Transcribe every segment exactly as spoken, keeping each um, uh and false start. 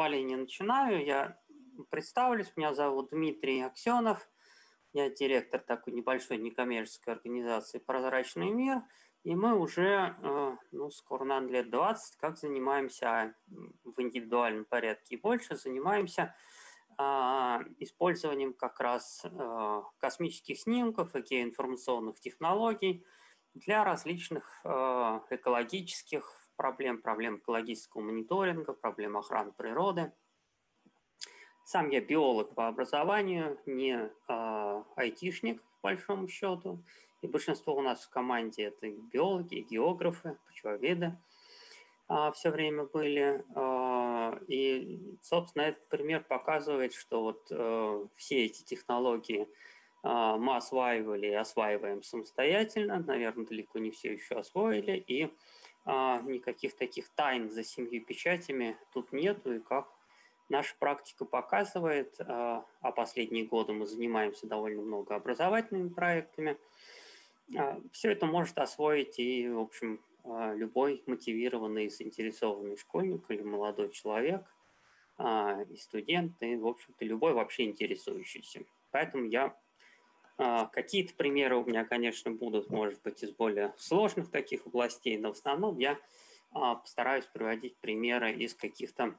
восхваления начинаю. Я представлюсь, меня зовут Дмитрий Аксенов. Я директор такой небольшой некоммерческой организации «Прозрачный мир». И мы уже, ну, скоро, наверное, лет двадцать, как занимаемся в индивидуальном порядке и больше, занимаемся использованием как раз космических снимков и геоинформационных технологий для различных экологических проблем, проблем экологического мониторинга, проблем охраны природы. Сам я биолог по образованию, не а, айтишник, по большому счету. И большинство у нас в команде это биологи, географы, почвоведы а, все время были. А, и, собственно, этот пример показывает, что вот а, все эти технологии а, мы осваивали и осваиваем самостоятельно. Наверное, далеко не все еще освоили. И а, никаких таких тайн за семью печатями тут нету. И как наша практика показывает, а последние годы мы занимаемся довольно много образовательными проектами, все это может освоить и, в общем, любой мотивированный, заинтересованный школьник или молодой человек, и студент, и, в общем-то, любой вообще интересующийся. Поэтому я какие-то примеры у меня, конечно, будут, может быть, из более сложных таких областей, но в основном я постараюсь приводить примеры из каких-то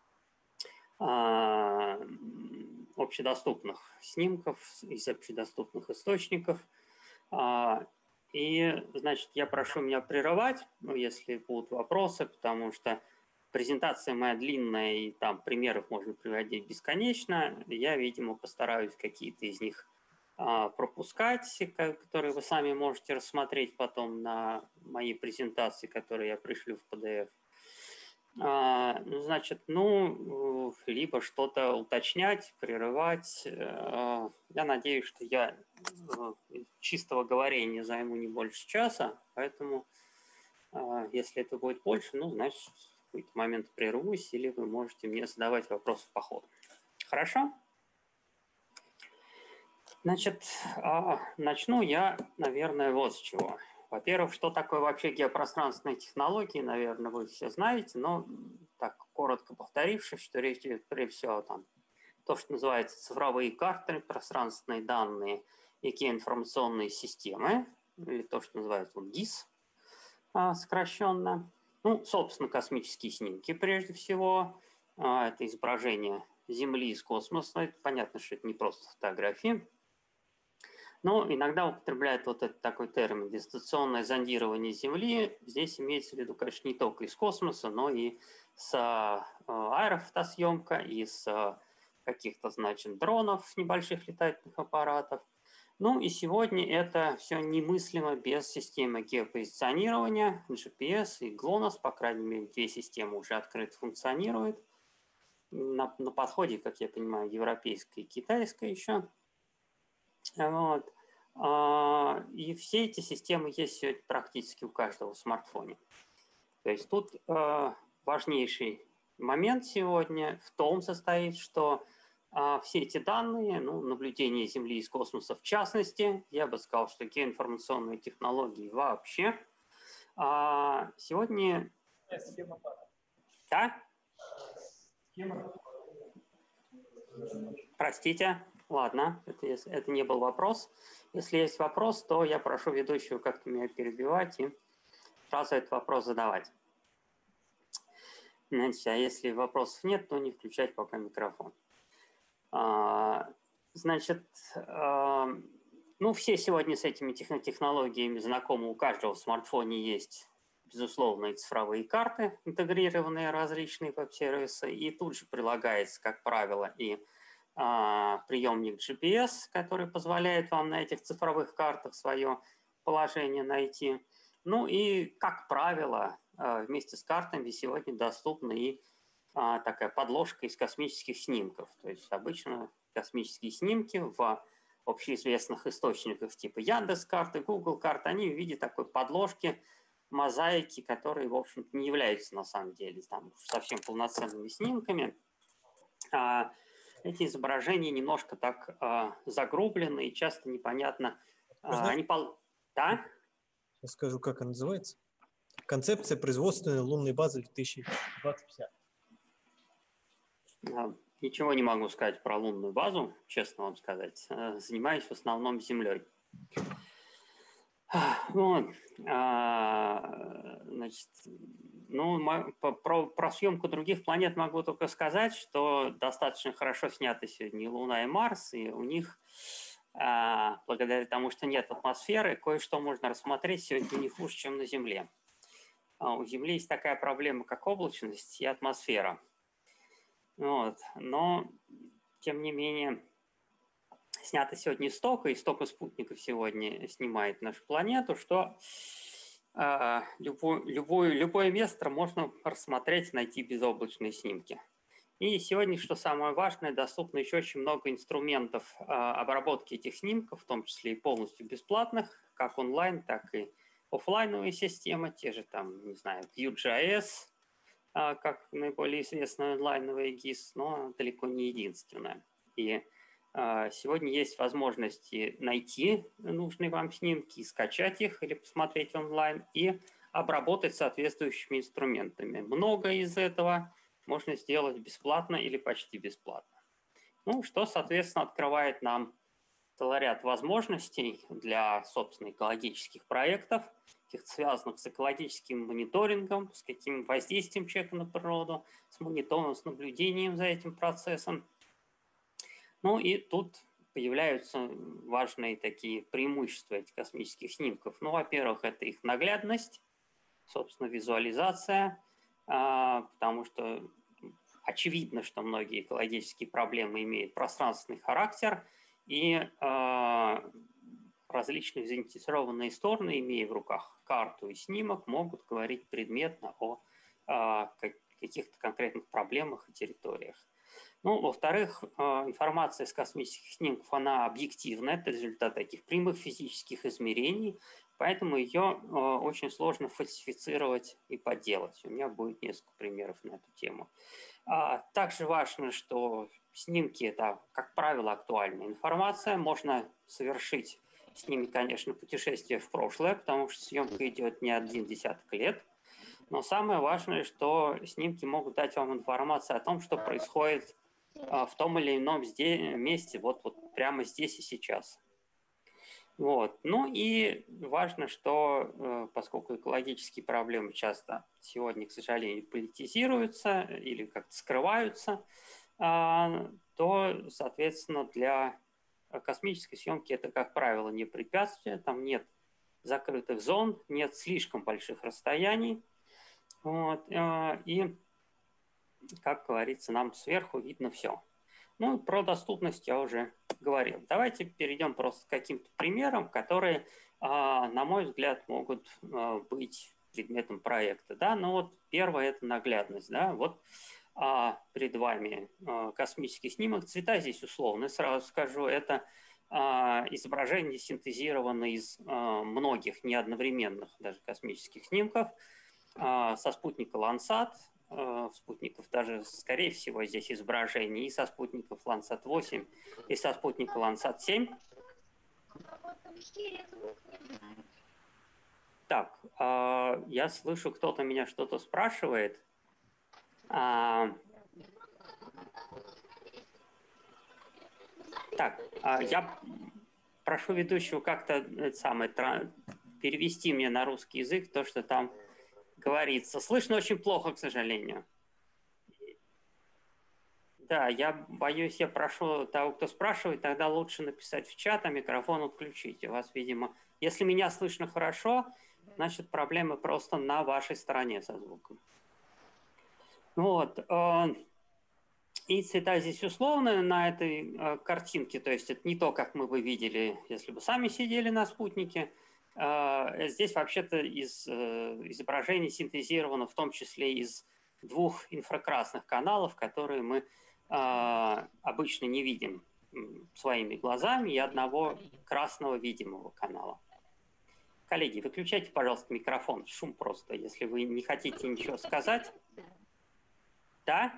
общедоступных снимков, из общедоступных источников. И, значит, я прошу меня прерывать, ну, если будут вопросы, потому что презентация моя длинная, и там примеров можно приводить бесконечно. Я, видимо, постараюсь какие-то из них пропускать, которые вы сами можете рассмотреть потом на моей презентации, которую я пришлю в пи ди эф. Значит, ну, либо что-то уточнять, прерывать. Я надеюсь, что я чистого говорения займу не больше часа, поэтому, если это будет больше, ну, значит, в какой-то момент прервусь, или вы можете мне задавать вопросы по ходу. Хорошо? Значит, начну я, наверное, вот с чего. Во-первых, что такое вообще геопространственные технологии, наверное, вы все знаете, но так коротко повторившись, что речь идет прежде всего там то, что называется цифровые карты, пространственные данные и геоинформационные системы, или то, что называется вот ГИС сокращенно. Ну, собственно, космические снимки прежде всего. Это изображение Земли из космоса. Это понятно, что это не просто фотографии. Но иногда употребляют вот этот такой термин дистанционное зондирование Земли. Здесь имеется в виду, конечно, не только из космоса, но и с аэрофотосъемка, и с каких-то, значит, дронов, небольших летательных аппаратов. Ну и сегодня это все немыслимо без системы геопозиционирования, джи пи эс и глонасс, по крайней мере, две системы уже открыто функционируют. На, на подходе, как я понимаю, европейская и китайская еще. Вот. И все эти системы есть сегодня практически у каждого в смартфоне. То есть тут важнейший момент сегодня в том состоит, что все эти данные, ну, наблюдение Земли из космоса в частности, я бы сказал, что геоинформационные технологии вообще, сегодня... Схема. Да? Схема. Простите, ладно, это, это не был вопрос. Если есть вопрос, то я прошу ведущего как-то меня перебивать и сразу этот вопрос задавать. Значит, а если вопросов нет, то не включать пока микрофон. А, значит, а, ну, все сегодня с этими технологиями знакомы, у каждого в смартфоне есть, безусловно, и цифровые карты, интегрированные различные веб-сервисы, и тут же прилагается, как правило, и приемник джи пи эс, который позволяет вам на этих цифровых картах свое положение найти. Ну и, как правило, вместе с картами сегодня доступна и такая подложка из космических снимков. То есть обычно космические снимки в общеизвестных источниках типа Яндекс.Карты, Google.Карты, они в виде такой подложки, мозаики, которые, в общем-то, не являются на самом деле там совсем полноценными снимками. Эти изображения немножко так э, загрублены и часто непонятно. Э, они пол... Да? Я скажу, как она называется. Концепция производственной лунной базы две тысячи двадцать пятый. Ничего не могу сказать про лунную базу, честно вам сказать. Занимаюсь в основном Землей. Вот. Значит, ну, про, про съемку других планет могу только сказать, что достаточно хорошо сняты сегодня и Луна, и Марс, и у них, благодаря тому, что нет атмосферы, кое-что можно рассмотреть сегодня не хуже, чем на Земле. У Земли есть такая проблема, как облачность и атмосфера. Вот. Но, тем не менее, снято сегодня столько, и столько спутников сегодня снимает нашу планету, что э, любое, любое, любое место можно рассмотреть, найти безоблачные снимки. И сегодня, что самое важное, доступно еще очень много инструментов э, обработки этих снимков, в том числе и полностью бесплатных, как онлайн, так и офлайновые системы, те же там, не знаю, Vue.js, э, как наиболее известная онлайновая гис, но далеко не единственная. И сегодня есть возможности найти нужные вам снимки, скачать их или посмотреть онлайн и обработать соответствующими инструментами. Много из этого можно сделать бесплатно или почти бесплатно. Ну, что, соответственно, открывает нам целый ряд возможностей для, собственно, экологических проектов, связанных с экологическим мониторингом, с каким воздействием человека на природу, с мониторингом, с наблюдением за этим процессом. Ну и тут появляются важные такие преимущества этих космических снимков. Ну, во-первых, это их наглядность, собственно, визуализация, потому что очевидно, что многие экологические проблемы имеют пространственный характер, и различные заинтересованные стороны, имея в руках карту и снимок, могут говорить предметно о каких-то конкретных проблемах и территориях. Ну, во-вторых, информация из космических снимков, она объективна, это результат таких прямых физических измерений, поэтому ее очень сложно фальсифицировать и подделать. У меня будет несколько примеров на эту тему. Также важно, что снимки – это, как правило, актуальная информация. Можно совершить с ними, конечно, путешествие в прошлое, потому что съемка идет не один десяток лет. Но самое важное, что снимки могут дать вам информацию о том, что происходит в том или ином месте, вот, вот прямо здесь и сейчас. Вот. Ну и важно, что поскольку экологические проблемы часто сегодня, к сожалению, политизируются или как-то скрываются, то, соответственно, для космической съемки это, как правило, не препятствие, там нет закрытых зон, нет слишком больших расстояний. Вот. И, как говорится, нам сверху видно все. Ну, про доступность я уже говорил. Давайте перейдем просто к каким-то примерам, которые, на мой взгляд, могут быть предметом проекта. Да? Ну вот первое – это наглядность. Да? Вот перед вами космический снимок. Цвета здесь условно, сразу скажу, это изображение синтезировано из многих неодновременных даже космических снимков со спутника Landsat, спутников даже, скорее всего, здесь изображение и со спутников Landsat восемь, и со спутника Landsat семь. Так, я слышу, кто-то меня что-то спрашивает. Так, я прошу ведущего как-то самое, перевести мне на русский язык то, что там говорится. Слышно очень плохо, к сожалению. Да, я боюсь, я прошу того, кто спрашивает, тогда лучше написать в чат, а микрофон отключить. У вас, видимо, если меня слышно хорошо, значит, проблемы просто на вашей стороне со звуком. Вот. И цвета здесь условные на этой картинке, то есть это не то, как мы бы видели, если бы сами сидели на спутнике. Здесь вообще-то из изображений синтезировано в том числе из двух инфракрасных каналов, которые мы обычно не видим своими глазами, и одного красного видимого канала. Коллеги, выключайте, пожалуйста, микрофон. Шум просто, если вы не хотите ничего сказать. Да?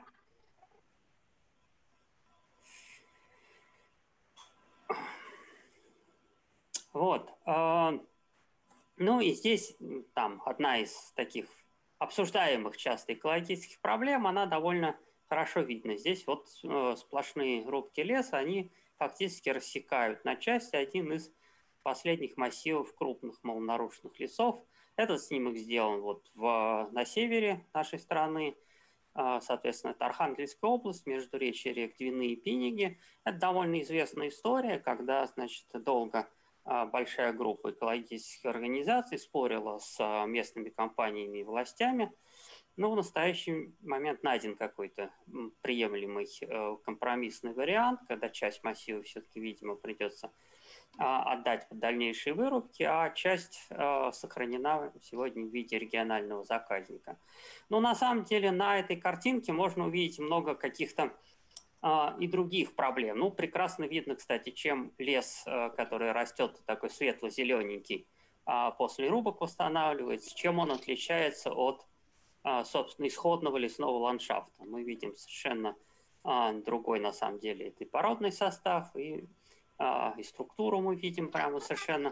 Вот. Ну и здесь там одна из таких обсуждаемых часто экологических проблем, она довольно хорошо видно. Здесь вот э, сплошные рубки леса, они фактически рассекают на части один из последних массивов крупных малонарушенных лесов. Этот снимок сделан вот в, на севере нашей страны. Соответственно, это Архангельская область, междуречье рек Двины и Пиниги. Это довольно известная история, когда, значит, долго большая группа экологических организаций спорила с местными компаниями и властями. Но в настоящий момент найден какой-то приемлемый компромиссный вариант, когда часть массива все-таки, видимо, придется отдать под дальнейшие вырубки, а часть э, сохранена сегодня в виде регионального заказника. Но на самом деле на этой картинке можно увидеть много каких-то э, и других проблем. Ну, прекрасно видно, кстати, чем лес, э, который растет такой светло-зелененький, э, после рубок восстанавливается, чем он отличается от, э, собственно, исходного лесного ландшафта. Мы видим совершенно э, другой, на самом деле, это и породный состав, и и структуру мы видим прямо совершенно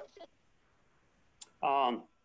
а,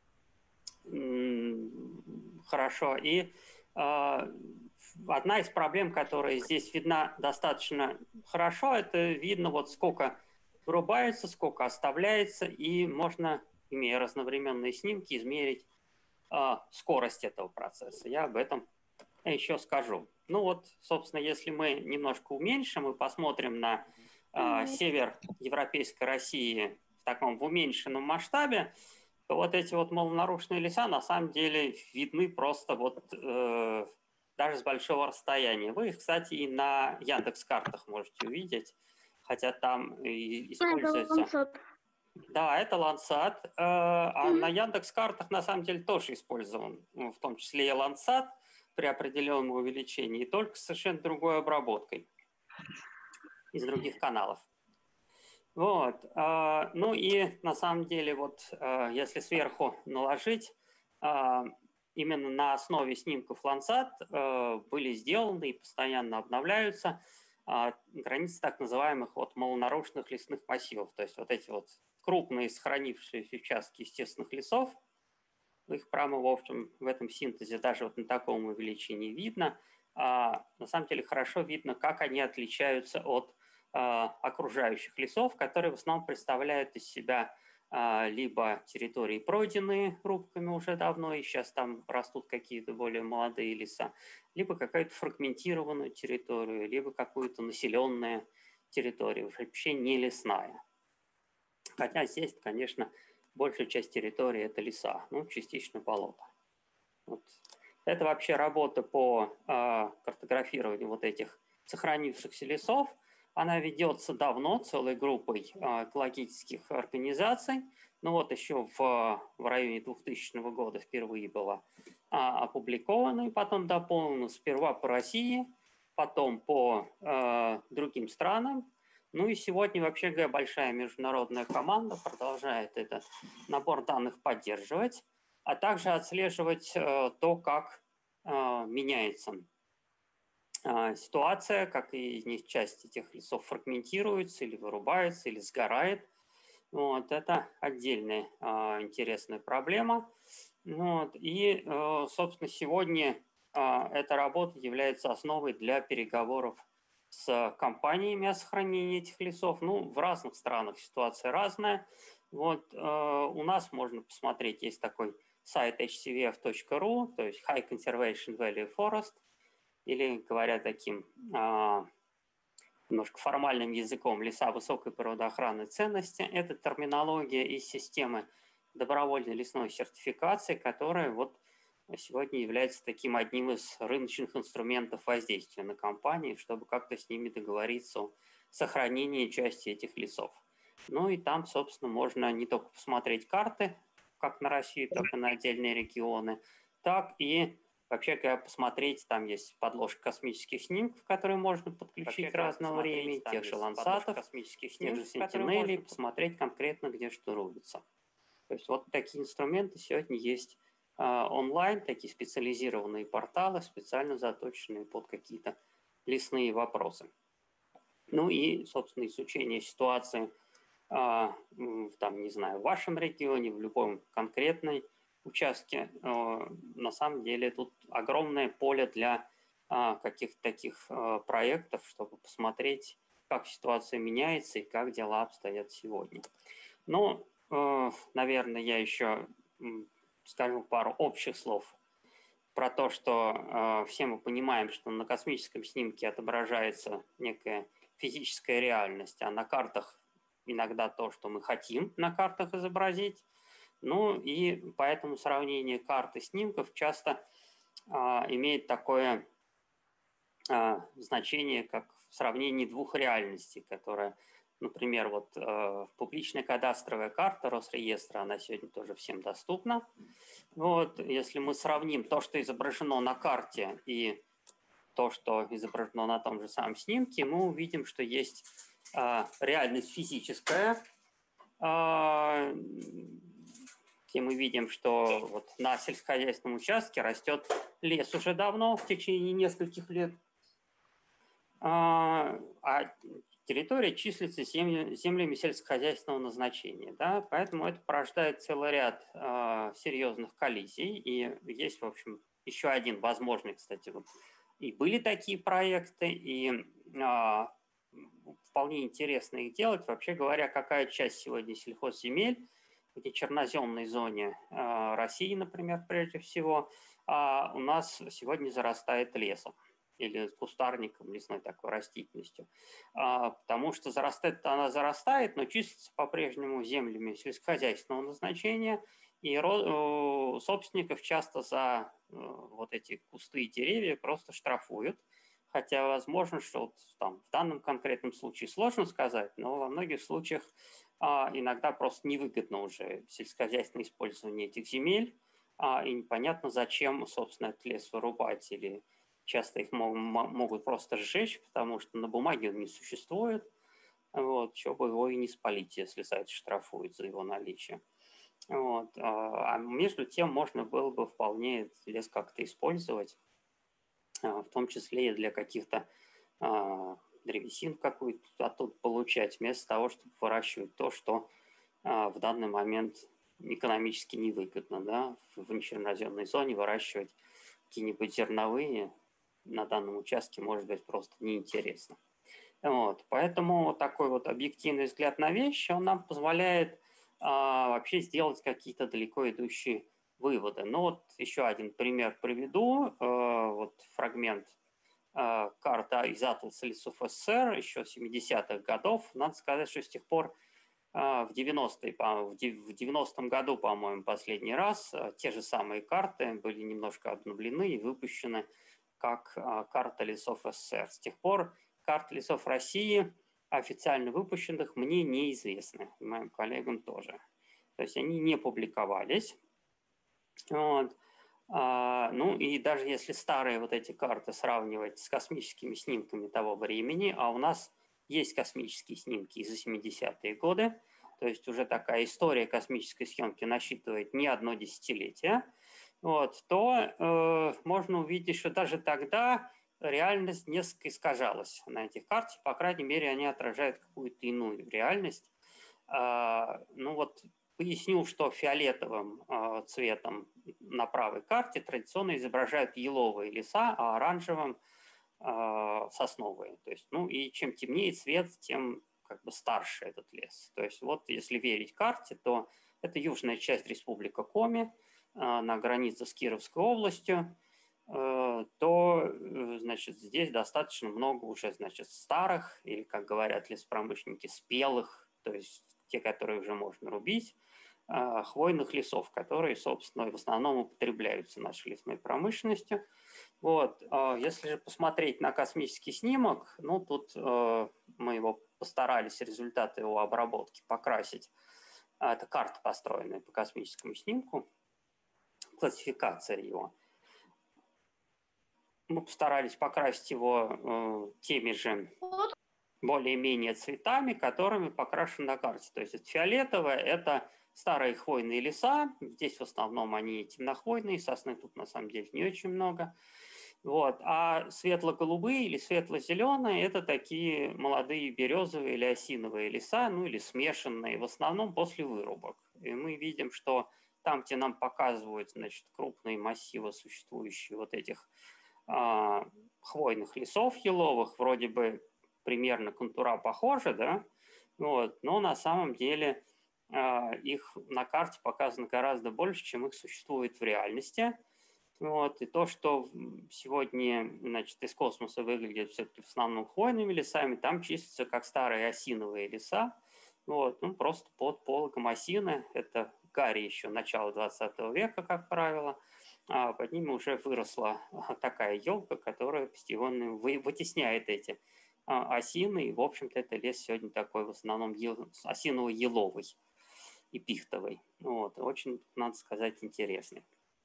хорошо. И а, одна из проблем, которая здесь видна достаточно хорошо, это видно вот сколько вырубается, сколько оставляется, и можно, имея разновременные снимки, измерить а, скорость этого процесса. Я об этом еще скажу. Ну вот, собственно, если мы немножко уменьшим и посмотрим на э, север Европейской России в таком в уменьшенном масштабе, то вот эти вот малонарушенные леса на самом деле видны просто вот э, даже с большого расстояния. Вы их, кстати, и на Яндекс.Картах можете увидеть, хотя там и используется... Да, это Landsat, э, а mm-hmm. на Яндекс.Картах на самом деле тоже использован, ну, в том числе и Landsat при определенном увеличении, только с совершенно другой обработкой из других каналов. Вот. Э, ну и на самом деле, вот э, если сверху наложить, э, именно на основе снимков Landsat э, были сделаны и постоянно обновляются э, границы так называемых вот малонарушенных лесных массивов, то есть вот эти вот крупные сохранившиеся участки естественных лесов, их прямо в общем в этом синтезе даже вот на таком увеличении видно. А, на самом деле хорошо видно, как они отличаются от а, окружающих лесов, которые в основном представляют из себя а, либо территории, пройденные рубками уже давно, и сейчас там растут какие-то более молодые леса, либо какую-то фрагментированную территорию, либо какую-то населенную территорию, вообще не лесная. Хотя здесь, конечно, большая часть территории – это леса, ну, частично болото. Вот. Это вообще работа по э, картографированию вот этих сохранившихся лесов. Она ведется давно целой группой э, экологических организаций. Ну вот еще в, в районе двухтысячного года впервые была э, опубликована и потом дополнена сперва по России, потом по э, другим странам. Ну и сегодня, вообще говоря, большая международная команда продолжает этот набор данных поддерживать, а также отслеживать э, то, как э, меняется э, ситуация, как и из них часть этих лесов фрагментируется или вырубается, или сгорает. Вот, это отдельная э, интересная проблема. Вот, и, э, собственно, сегодня э, эта работа является основой для переговоров с компаниями о сохранении этих лесов. Ну, в разных странах ситуация разная. Вот э, у нас можно посмотреть, есть такой сайт эйч си ви эф точка ру, то есть High Conservation Value Forest, или, говоря таким э, немножко формальным языком, леса высокой природоохранной ценности. Это терминология из системы добровольной лесной сертификации, которая вот сегодня является таким одним из рыночных инструментов воздействия на компании, чтобы как-то с ними договориться о сохранении части этих лесов. Ну и там, собственно, можно не только посмотреть карты, как на Россию, так и на отдельные регионы, так и вообще посмотреть, там есть подложка космических снимков, которые можно подключить вообще, разного времени, тех же лансатов, космических тех же сентинелей, посмотреть конкретно, где что рубится. То есть вот такие инструменты сегодня есть э, онлайн, такие специализированные порталы, специально заточенные под какие-то лесные вопросы. Ну и, собственно, изучение ситуации, э, там, не знаю, в вашем регионе, в любом конкретной участке, э, на самом деле тут огромное поле для каких-то таких проектов, чтобы посмотреть, как ситуация меняется и как дела обстоят сегодня. Ну, наверное, я еще скажу пару общих слов про то, что все мы понимаем, что на космическом снимке отображается некая физическая реальность, а на картах иногда то, что мы хотим на картах изобразить. Ну и поэтому сравнение карт и снимков часто а, имеет такое а, значение, как в сравнении двух реальностей, которая, например, вот а, публичная кадастровая карта Росреестра, она сегодня тоже всем доступна. Вот, если мы сравним то, что изображено на карте, и то, что изображено на том же самом снимке, мы увидим, что есть а, реальность физическая, а, где мы видим, что вот на сельскохозяйственном участке растет лес уже давно, в течение нескольких лет, а, а территория числится землями сельскохозяйственного назначения. Да? Поэтому это порождает целый ряд а, серьезных коллизий. И есть, в общем, еще один возможный, кстати, вот и были такие проекты, и а, вполне интересно их делать. Вообще говоря, какая часть сегодня сельхозземель в нечерноземной зоне а, России, например, прежде всего, а у нас сегодня зарастает лесом или кустарником, лесной такой растительностью. А, потому что зарастает она зарастает, но числится по-прежнему землями сельскохозяйственного назначения, и собственников часто за вот эти кусты и деревья просто штрафуют. Хотя возможно, что вот там, в данном конкретном случае сложно сказать, но во многих случаях а, иногда просто невыгодно уже сельскохозяйственное использование этих земель, а, и непонятно, зачем, собственно, этот лес вырубать, или часто их мог, могут просто сжечь, потому что на бумаге он не существует, вот, чего бы его и не спалить, если за это штрафуют, за его наличие. Вот. А между тем можно было бы вполне этот лес как-то использовать, в том числе и для каких-то а, древесин какую-то оттуда получать, вместо того, чтобы выращивать то, что а, в данный момент экономически невыгодно. Да? В нечерноземной зоне выращивать какие-нибудь зерновые на данном участке может быть просто неинтересно. Вот. Поэтому такой вот объективный взгляд на вещи, он нам позволяет а, вообще сделать какие-то далеко идущие выводы. Ну вот еще один пример приведу. А, вот фрагмент а, карты из атласа лесов СССР еще семидесятых годов. Надо сказать, что с тех пор а, в девяностые, в девяностом году, по-моему, последний раз а, те же самые карты были немножко обновлены и выпущены как а, карта лесов СССР. С тех пор карты лесов России официально выпущенных мне неизвестны, и моим коллегам тоже. То есть они не публиковались. Вот. А, ну и даже если старые вот эти карты сравнивать с космическими снимками того времени, а у нас есть космические снимки из семидесятые годы, то есть уже такая история космической съемки насчитывает не одно десятилетие, вот, то э, можно увидеть, что даже тогда реальность несколько искажалась на этих картах. По крайней мере, они отражают какую-то иную реальность. А, ну вот поясню, что фиолетовым а, цветом на правой карте традиционно изображают еловые леса, а оранжевым а, сосновые. То есть, ну и чем темнее цвет, тем как бы старше этот лес. То есть вот если верить карте, то это южная часть республики Коми а, на границе с Кировской областью, то, значит, здесь достаточно много уже, значит, старых, или, как говорят леспромышленники, спелых, то есть те, которые уже можно рубить, хвойных лесов, которые, собственно, в основном употребляются нашей лесной промышленностью. Вот. Если же посмотреть на космический снимок, ну, тут мы его постарались, результаты его обработки покрасить. Это карта, построенная по космическому снимку, классификация его. Мы постарались покрасить его э, теми же более-менее цветами, которыми покрашен на карте. То есть это фиолетовое, это старые хвойные леса. Здесь в основном они темнохвойные, сосны тут на самом деле не очень много. Вот. А светло-голубые или светло-зеленые – это такие молодые березовые или осиновые леса, ну или смешанные, в основном после вырубок. И мы видим, что там, где нам показывают, значит, крупные массивы, существующие вот этих хвойных лесов еловых, вроде бы примерно контура похожа, да, вот, но на самом деле их на карте показано гораздо больше, чем их существует в реальности. Вот, и то, что сегодня, значит, из космоса выглядит все-таки в основном хвойными лесами, там числятся как старые осиновые леса, вот, ну, просто под пологом осины, это гари еще начала двадцатого века, как правило, а под ними уже выросла такая елка, которая постепенно вытесняет эти осины, и, в общем-то, это лес сегодня такой в основном осиново-еловый и пихтовый, вот, очень, надо сказать, интересный.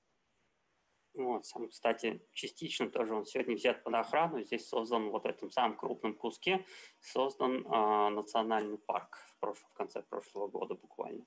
Вот, сам, кстати, частично тоже он сегодня взят под охрану. Здесь создан вот в этом самом крупном куске создан э, национальный парк в, прошлом, в конце прошлого года буквально.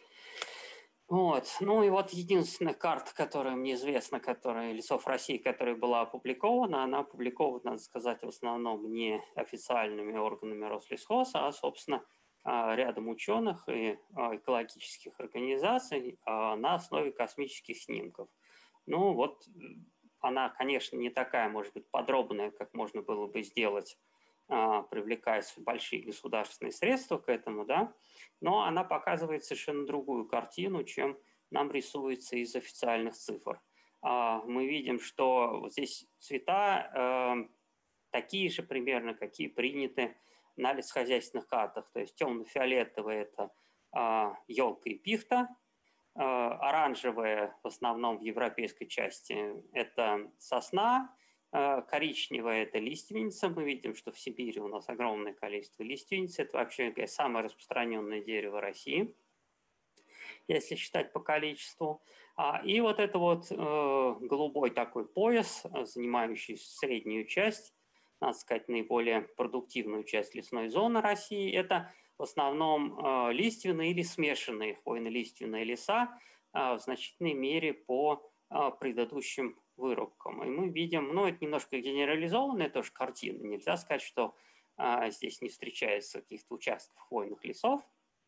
Вот. Ну и вот единственная карта, которая мне известна, которая лесов России, которая была опубликована, она опубликована, надо сказать, в основном не официальными органами Рослесхоза, а, собственно, рядом ученых и экологических организаций на основе космических снимков. Ну вот она, конечно, не такая, может быть, подробная, как можно было бы сделать, привлекая большие государственные средства к этому, да, но она показывает совершенно другую картину, чем нам рисуется из официальных цифр. Мы видим, что вот здесь цвета такие же примерно, какие приняты на лесхозяйственных картах, то есть темно-фиолетовые – это елка и пихта, оранжевая в основном в европейской части – это сосна, коричневая – это лиственница. Мы видим, что в Сибири у нас огромное количество лиственниц. Это вообще самое распространенное дерево России, если считать по количеству. И вот это вот голубой такой пояс, занимающий среднюю часть, надо сказать, наиболее продуктивную часть лесной зоны России, это в основном лиственные или смешанные хвойно-лиственные леса в значительной мере по предыдущим вырубкам. И мы видим, ну, это немножко генерализованная тоже картина. Нельзя сказать, что здесь не встречается каких-то участков хвойных лесов.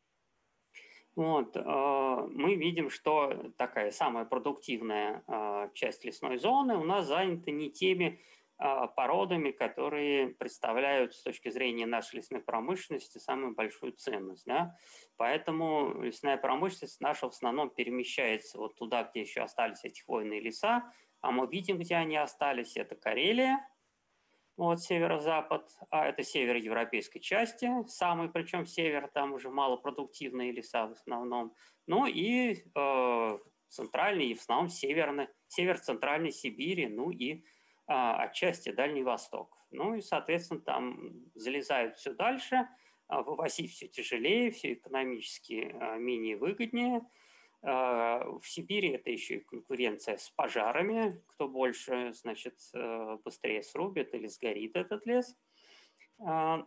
Вот, мы видим, что такая самая продуктивная часть лесной зоны у нас занята не теми породами, которые представляют с точки зрения нашей лесной промышленности самую большую ценность. Да? Поэтому лесная промышленность наша в основном перемещается вот туда, где еще остались эти хвойные леса, а мы видим, где они остались. Это Карелия, вот северо-запад, а это север европейской части, самый причем север, там уже малопродуктивные леса в основном, ну и э, центральный, и в основном северный, север-центральной Сибири, ну и отчасти Дальний Восток. Ну и, соответственно, там залезают все дальше, вывозить все тяжелее, все экономически менее выгоднее. В Сибири это еще и конкуренция с пожарами, кто больше, значит, быстрее срубит или сгорит этот лес. А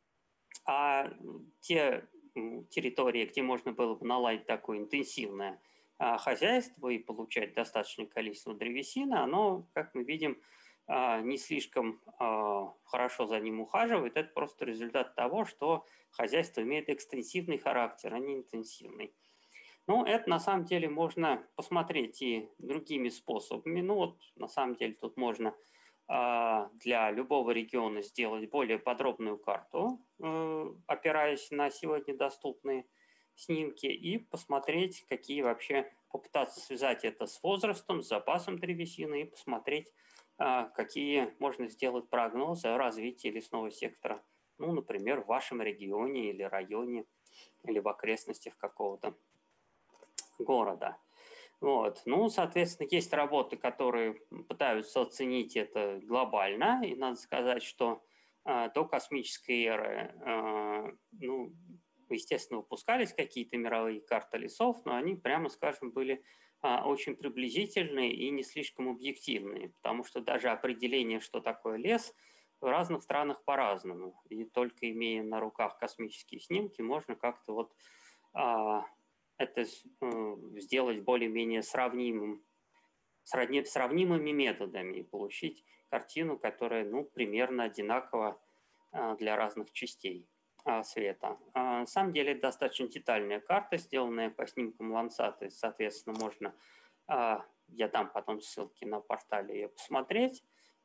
те территории, где можно было бы наладить такое интенсивное хозяйство и получать достаточное количество древесины, оно, как мы видим, не слишком хорошо за ним ухаживает. Это просто результат того, что хозяйство имеет экстенсивный характер, а не интенсивный. Ну, это на самом деле можно посмотреть и другими способами. Ну, вот на самом деле тут можно для любого региона сделать более подробную карту, опираясь на сегодня доступные снимки, и посмотреть, какие вообще, попытаться связать это с возрастом, с запасом древесины, и посмотреть, какие можно сделать прогнозы о развитии лесного сектора, ну, например, в вашем регионе или районе, или в окрестностях какого-то города. Вот. Ну, соответственно, есть работы, которые пытаются оценить это глобально, и надо сказать, что э, до космической эры, э, ну, естественно, выпускались какие-то мировые карты лесов, но они, прямо скажем, были э, очень приблизительные и не слишком объективные, потому что даже определение, что такое лес, в разных странах по-разному, и только имея на руках космические снимки, можно как-то вот э, это сделать более-менее сравнимым, сравнимыми методами и получить картину, которая, ну, примерно одинакова для разных частей света. На самом деле это достаточно детальная карта, сделанная по снимкам Landsat, и, соответственно, можно, я дам потом ссылки на портале ее посмотреть.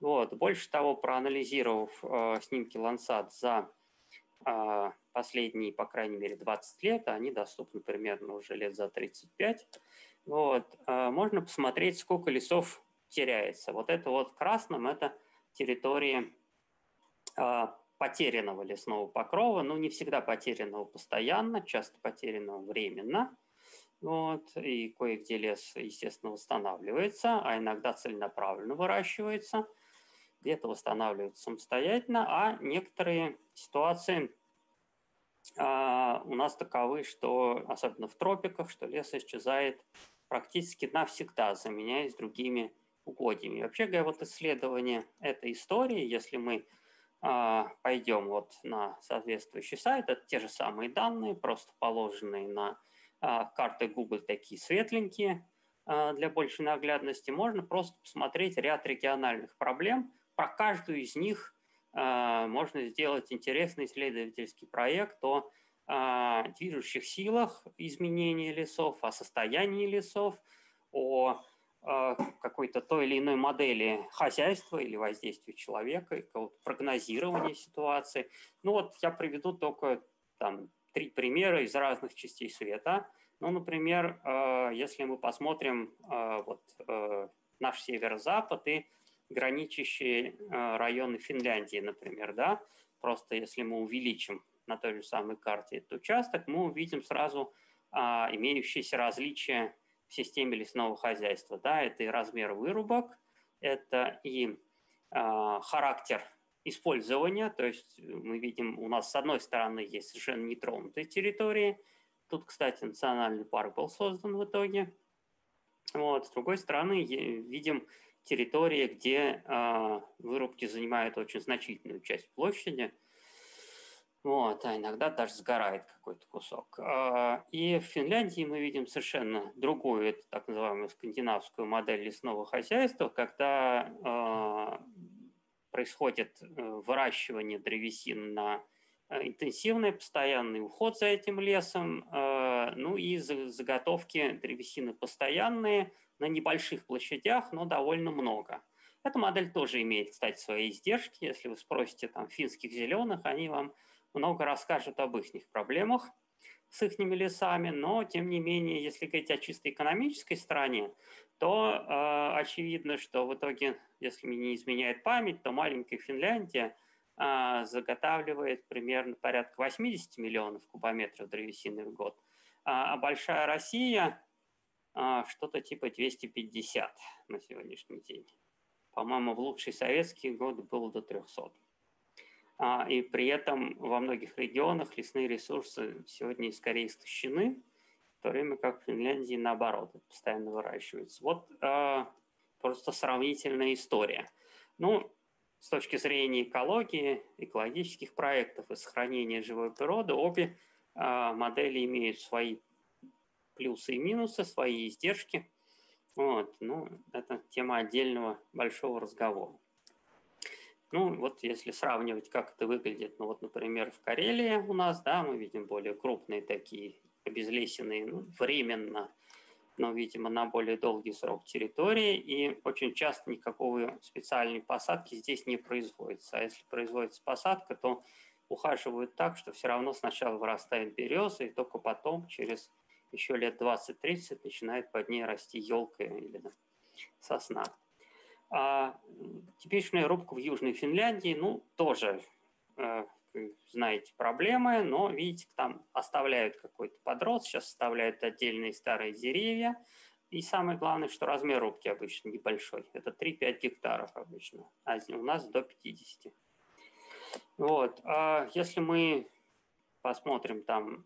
Вот. Больше того, проанализировав э, снимки Landsat за э, последние, по крайней мере, двадцать лет, они доступны примерно уже лет за тридцать пять, вот, э, можно посмотреть, сколько лесов теряется. Вот это вот красным – это территории э, потерянного лесного покрова, но не всегда потерянного постоянно, часто потерянного временно. Вот, и кое-где лес, естественно, восстанавливается, а иногда целенаправленно выращивается, где-то восстанавливается самостоятельно, а некоторые ситуации а, у нас таковы, что, особенно в тропиках, что лес исчезает практически навсегда, заменяясь другими угодьями. Вообще говоря, вот исследование этой истории, если мы а, пойдем вот на соответствующий сайт, это те же самые данные, просто положенные на а, карты Google, такие светленькие, а, для большей наглядности, можно просто посмотреть ряд региональных проблем. Про каждую из них а, можно сделать интересный исследовательский проект о а, движущих силах изменения лесов, о состоянии лесов, о какой-то той или иной модели хозяйства или воздействия человека, и какого-то прогнозирования ситуации. Ну вот я приведу только там три примера из разных частей света. Ну, например, если мы посмотрим вот наш северо-запад и граничащие районы Финляндии, например, да, просто если мы увеличим на той же самой карте этот участок, мы увидим сразу имеющиеся различия в системе лесного хозяйства. Да, это и размер вырубок, это и э, характер использования. То есть мы видим, у нас с одной стороны есть совершенно нетронутые территории. Тут, кстати, национальный парк был создан в итоге. Вот. С другой стороны, видим территории, где э, вырубки занимают очень значительную часть площади. Вот, а иногда даже сгорает какой-то кусок. И в Финляндии мы видим совершенно другую, это так называемую скандинавскую модель лесного хозяйства, когда происходит выращивание древесины на интенсивный, постоянный уход за этим лесом, ну и заготовки древесины постоянные на небольших площадях, но довольно много. Эта модель тоже имеет, кстати, свои издержки. Если вы спросите там финских зеленых, они вам много расскажут об их проблемах с их лесами, но, тем не менее, если говорить о чисто экономической стороне, то э, очевидно, что в итоге, если мне не изменяет память, то маленькая Финляндия э, заготавливает примерно порядка восемьдесят миллионов кубометров древесины в год, а, а большая Россия э, что-то типа двести пятьдесят на сегодняшний день. По-моему, в лучшие советские годы было до трехсот. И при этом во многих регионах лесные ресурсы сегодня скорее истощены, в то время как в Финляндии наоборот постоянно выращиваются. Вот э, просто сравнительная история. Ну, с точки зрения экологии, экологических проектов и сохранения живой природы, обе э, модели имеют свои плюсы и минусы, свои издержки. Вот, ну, это тема отдельного большого разговора. Ну, вот если сравнивать, как это выглядит, ну вот, например, в Карелии у нас, да, мы видим более крупные такие обезлесенные, ну, временно, но, видимо, на более долгий срок территории, и очень часто никакой специальной посадки здесь не производится. А если производится посадка, то ухаживают так, что все равно сначала вырастает береза, и только потом, через еще лет двадцать-тридцать, начинает под ней расти елка или да, сосна. А типичная рубка в Южной Финляндии, ну, тоже, э, знаете, проблемы, но, видите, там оставляют какой-то подрост, сейчас оставляют отдельные старые деревья. И самое главное, что размер рубки обычно небольшой. Это три-пять гектаров обычно, а у нас до пятидесяти. Вот. А если мы посмотрим там...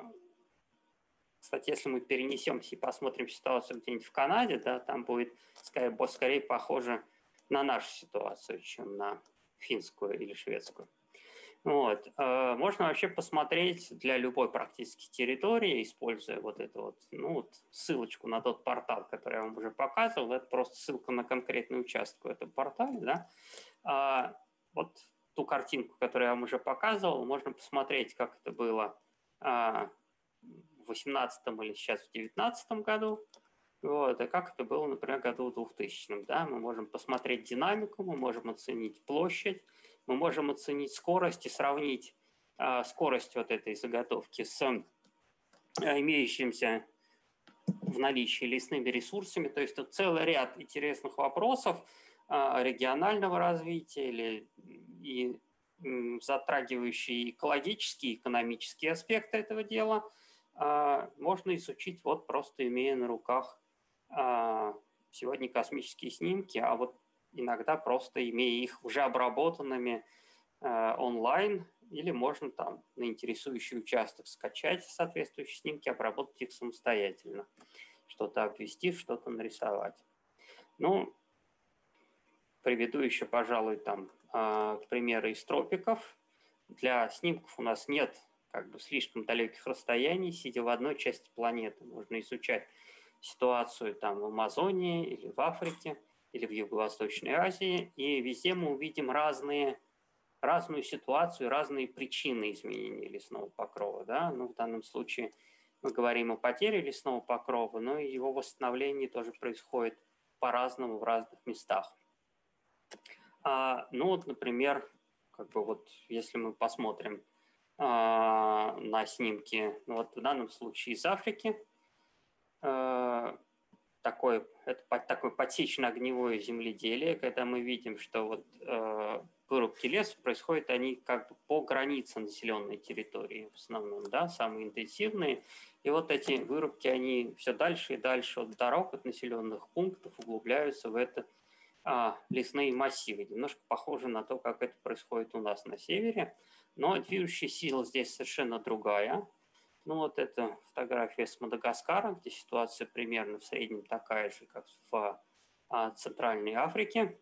Кстати, если мы перенесемся и посмотрим ситуацию где-нибудь в Канаде, да, там будет скорее, скорее похоже на нашу ситуацию, чем на финскую или шведскую. Вот. Можно вообще посмотреть для любой практически территории, используя вот эту вот, ну, вот ссылочку на тот портал, который я вам уже показывал. Это просто ссылка на конкретный участок в этом портале. Да. Вот ту картинку, которую я вам уже показывал, можно посмотреть, как это было в восемнадцатом или сейчас в девятнадцатом году. Вот, и как это было, например, году в двухтысячном. Да? Мы можем посмотреть динамику, мы можем оценить площадь, мы можем оценить скорость и сравнить э, скорость вот этой заготовки с э, имеющимся в наличии лесными ресурсами. То есть тут целый ряд интересных вопросов э, регионального развития или и м, затрагивающие экологические, экономические аспекты этого дела, э, можно изучить вот просто имея на руках э, сегодня космические снимки, а вот иногда просто имея их уже обработанными э, онлайн, или можно там на интересующий участок скачать соответствующие снимки, обработать их самостоятельно, что-то обвести, что-то нарисовать. Ну, приведу еще, пожалуй, там э, примеры из тропиков. Для снимков у нас нет как бы слишком далеких расстояний, сидя в одной части планеты. Можно изучать ситуацию там в Амазонии или в Африке, или в Юго-Восточной Азии, и везде мы увидим разные, разную ситуацию, разные причины изменения лесного покрова. Да? Ну, в данном случае мы говорим о потере лесного покрова, но и его восстановление тоже происходит по-разному в разных местах. А, ну вот, например, как бы вот, если мы посмотрим а, на снимки, ну вот в данном случае из Африки, а, такое, это такое подсечно-огневое земледелие, когда мы видим, что вот а, вырубки леса происходят, они как бы по границе населенной территории в основном, да, самые интенсивные. И вот эти вырубки, они все дальше и дальше от дорог, от населенных пунктов углубляются в это а, лесные массивы. Немножко похоже на то, как это происходит у нас на севере, но движущая сила здесь совершенно другая. Ну вот это фотография с Мадагаскара, где ситуация примерно в среднем такая же, как в а, Центральной Африке.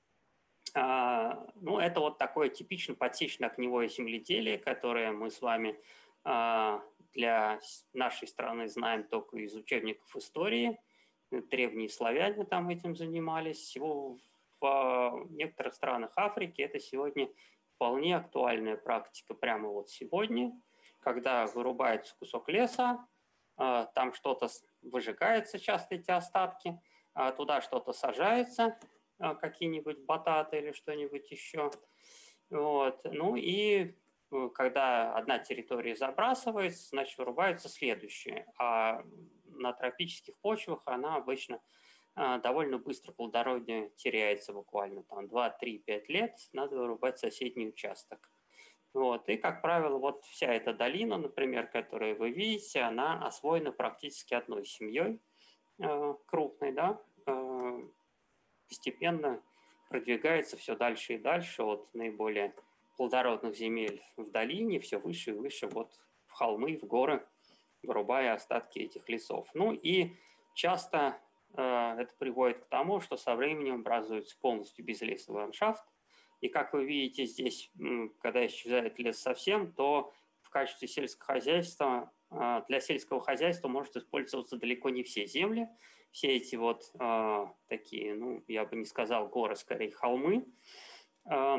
А, ну это вот такое типично подсечно-огневое земледелие, которое мы с вами а, для нашей страны знаем только из учебников истории. Древние славяне там этим занимались. Всего в некоторых странах Африки это сегодня вполне актуальная практика прямо вот сегодня, когда вырубается кусок леса, там что-то выжигается, часто эти остатки, туда что-то сажается, какие-нибудь бататы или что-нибудь еще. Вот. Ну и когда одна территория забрасывается, значит, вырубается следующая. А на тропических почвах она обычно а, довольно быстро плодородие теряется буквально там два-три-пять лет, надо вырубать соседний участок. Вот. И, как правило, вот вся эта долина, например, которую вы видите, она освоена практически одной семьей э, крупной, да, э, постепенно продвигается все дальше и дальше от наиболее плодородных земель в долине, все выше и выше вот в холмы, в горы, вырубая остатки этих лесов. Ну и часто э, это приводит к тому, что со временем образуется полностью безлесный ландшафт. И как вы видите здесь, когда исчезает лес совсем, то в качестве сельского хозяйства, э, для сельского хозяйства может использоваться далеко не все земли. Все эти вот э, такие, ну, я бы не сказал горы, скорее холмы, э,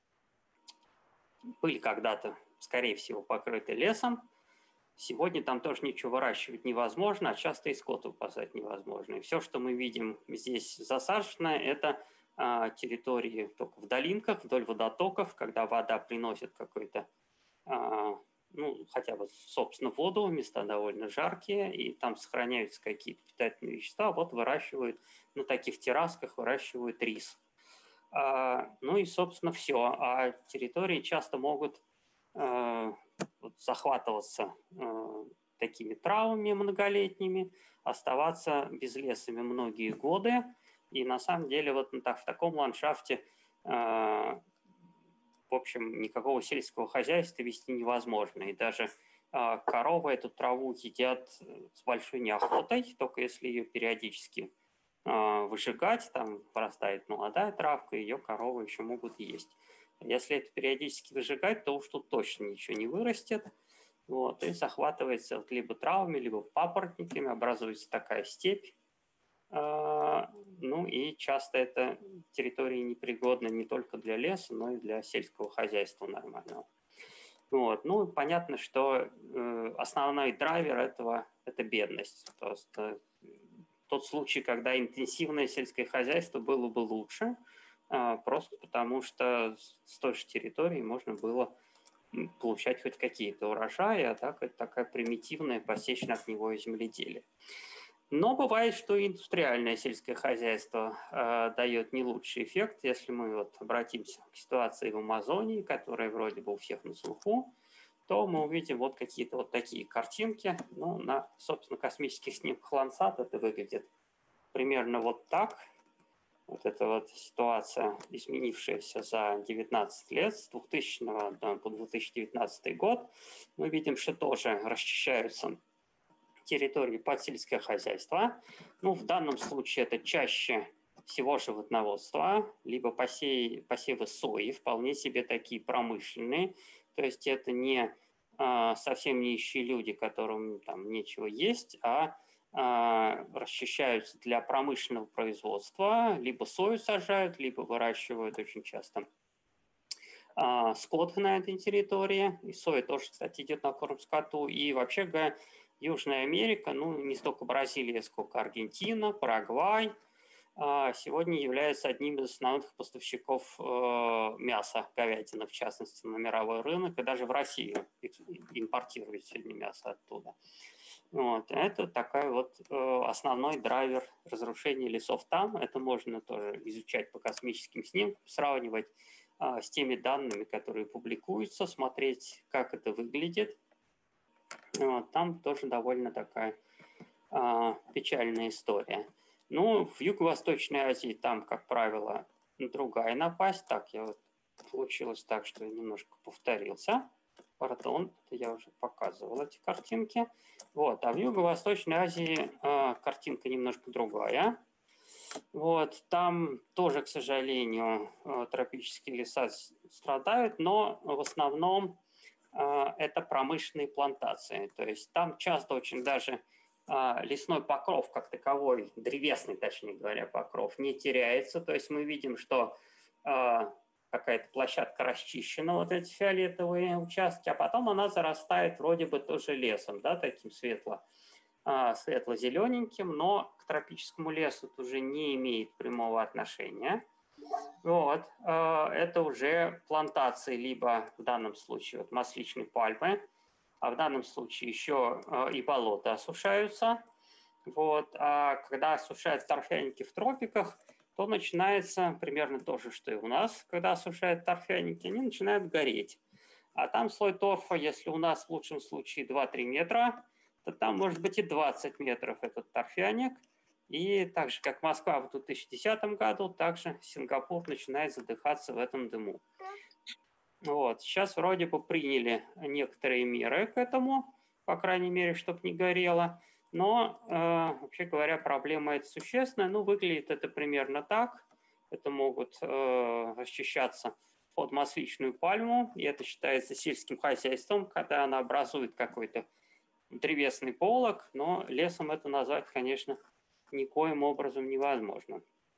были когда-то, скорее всего, покрыты лесом. Сегодня там тоже ничего выращивать невозможно, а часто и скот выпасать невозможно. И все, что мы видим здесь засажено, это а, территории только в долинках, вдоль водотоков, когда вода приносит какой-то, а, ну, хотя бы, собственно, воду, места довольно жаркие, и там сохраняются какие-то питательные вещества, вот выращивают, на таких террасках выращивают рис. А, ну и, собственно, все. А территории часто могут а, вот, захватываться э, такими травмами многолетними, оставаться безлесыми многие годы. И на самом деле вот так, в таком ландшафте, э, в общем, никакого сельского хозяйства вести невозможно. И даже э, коровы эту траву едят с большой неохотой, только если ее периодически э, выжигать, там вырастает молодая травка, ее коровы еще могут есть. Если это периодически выжигать, то уж тут точно ничего не вырастет. Вот, и захватывается вот либо травами, либо папоротниками, образуется такая степь. А, ну и часто эта территория непригодна не только для леса, но и для сельского хозяйства нормального. Вот. Ну, понятно, что э, основной драйвер этого – это бедность. Просто тот случай, когда интенсивное сельское хозяйство было бы лучше, просто потому что с той же территории можно было получать хоть какие-то урожаи, а так это такая примитивная пасечно-огневое земледелие. Но бывает, что и индустриальное сельское хозяйство э, дает не лучший эффект. Если мы вот обратимся к ситуации в Амазонии, которая вроде бы у всех на слуху, то мы увидим вот какие-то вот такие картинки. Ну, на, собственно, космических снимках Landsat это выглядит примерно вот так. Вот эта вот ситуация, изменившаяся за девятнадцать лет, с двухтысячного по две тысячи девятнадцатый год. Мы видим, что тоже расчищаются территории под сельское хозяйство. Ну, в данном случае это чаще всего животноводство, либо посеи, посевы сои, вполне себе такие промышленные. То есть это не а, совсем нищие люди, которым там нечего есть, а, а расчищаются для промышленного производства, либо сою сажают, либо выращивают очень часто а, скот на этой территории. И соя тоже, кстати, идет на корм скоту. И вообще говоря, Южная Америка, ну не столько Бразилия, сколько Аргентина, Парагвай, сегодня является одним из основных поставщиков мяса, говядины, в частности, на мировой рынок, и даже в Россию импортируют сегодня мясо оттуда. Вот. Это такой вот основной драйвер разрушения лесов там. Это можно тоже изучать по космическим снимкам, сравнивать с теми данными, которые публикуются, смотреть, как это выглядит. Вот, там тоже довольно такая а, печальная история. Ну, в Юго-Восточной Азии там, как правило, другая напасть. Так, я вот получилось так, что я немножко повторился. Пардон, это я уже показывал эти картинки. Вот, а в Юго-Восточной Азии а, картинка немножко другая. Вот, там тоже, к сожалению, тропические леса страдают, но в основном это промышленные плантации. То есть там часто очень даже лесной покров как таковой, древесный, точнее говоря, покров, не теряется. То есть мы видим, что какая-то площадка расчищена, вот эти фиолетовые участки, а потом она зарастает вроде бы тоже лесом, да, таким светло, светло-зелененьким, но к тропическому лесу это уже не имеет прямого отношения. Вот, это уже плантации, либо в данном случае вот масличной пальмы, а в данном случае еще и болота осушаются. Вот, а когда осушают торфяники в тропиках, то начинается примерно то же, что и у нас, когда осушают торфяники, они начинают гореть. А там слой торфа, если у нас в лучшем случае два-три метра, то там может быть и двадцать метров этот торфяник. И так же, как Москва в две тысячи десятом году, также Сингапур начинает задыхаться в этом дыму. Вот. Сейчас вроде бы приняли некоторые меры к этому, по крайней мере, чтобы не горело. Но, э, вообще говоря, проблема эта существенная. Ну, выглядит это примерно так. Это могут э, расчищаться под масличную пальму, и это считается сельским хозяйством, когда она образует какой-то древесный полог, но лесом это назвать, конечно, никоим образом невозможно.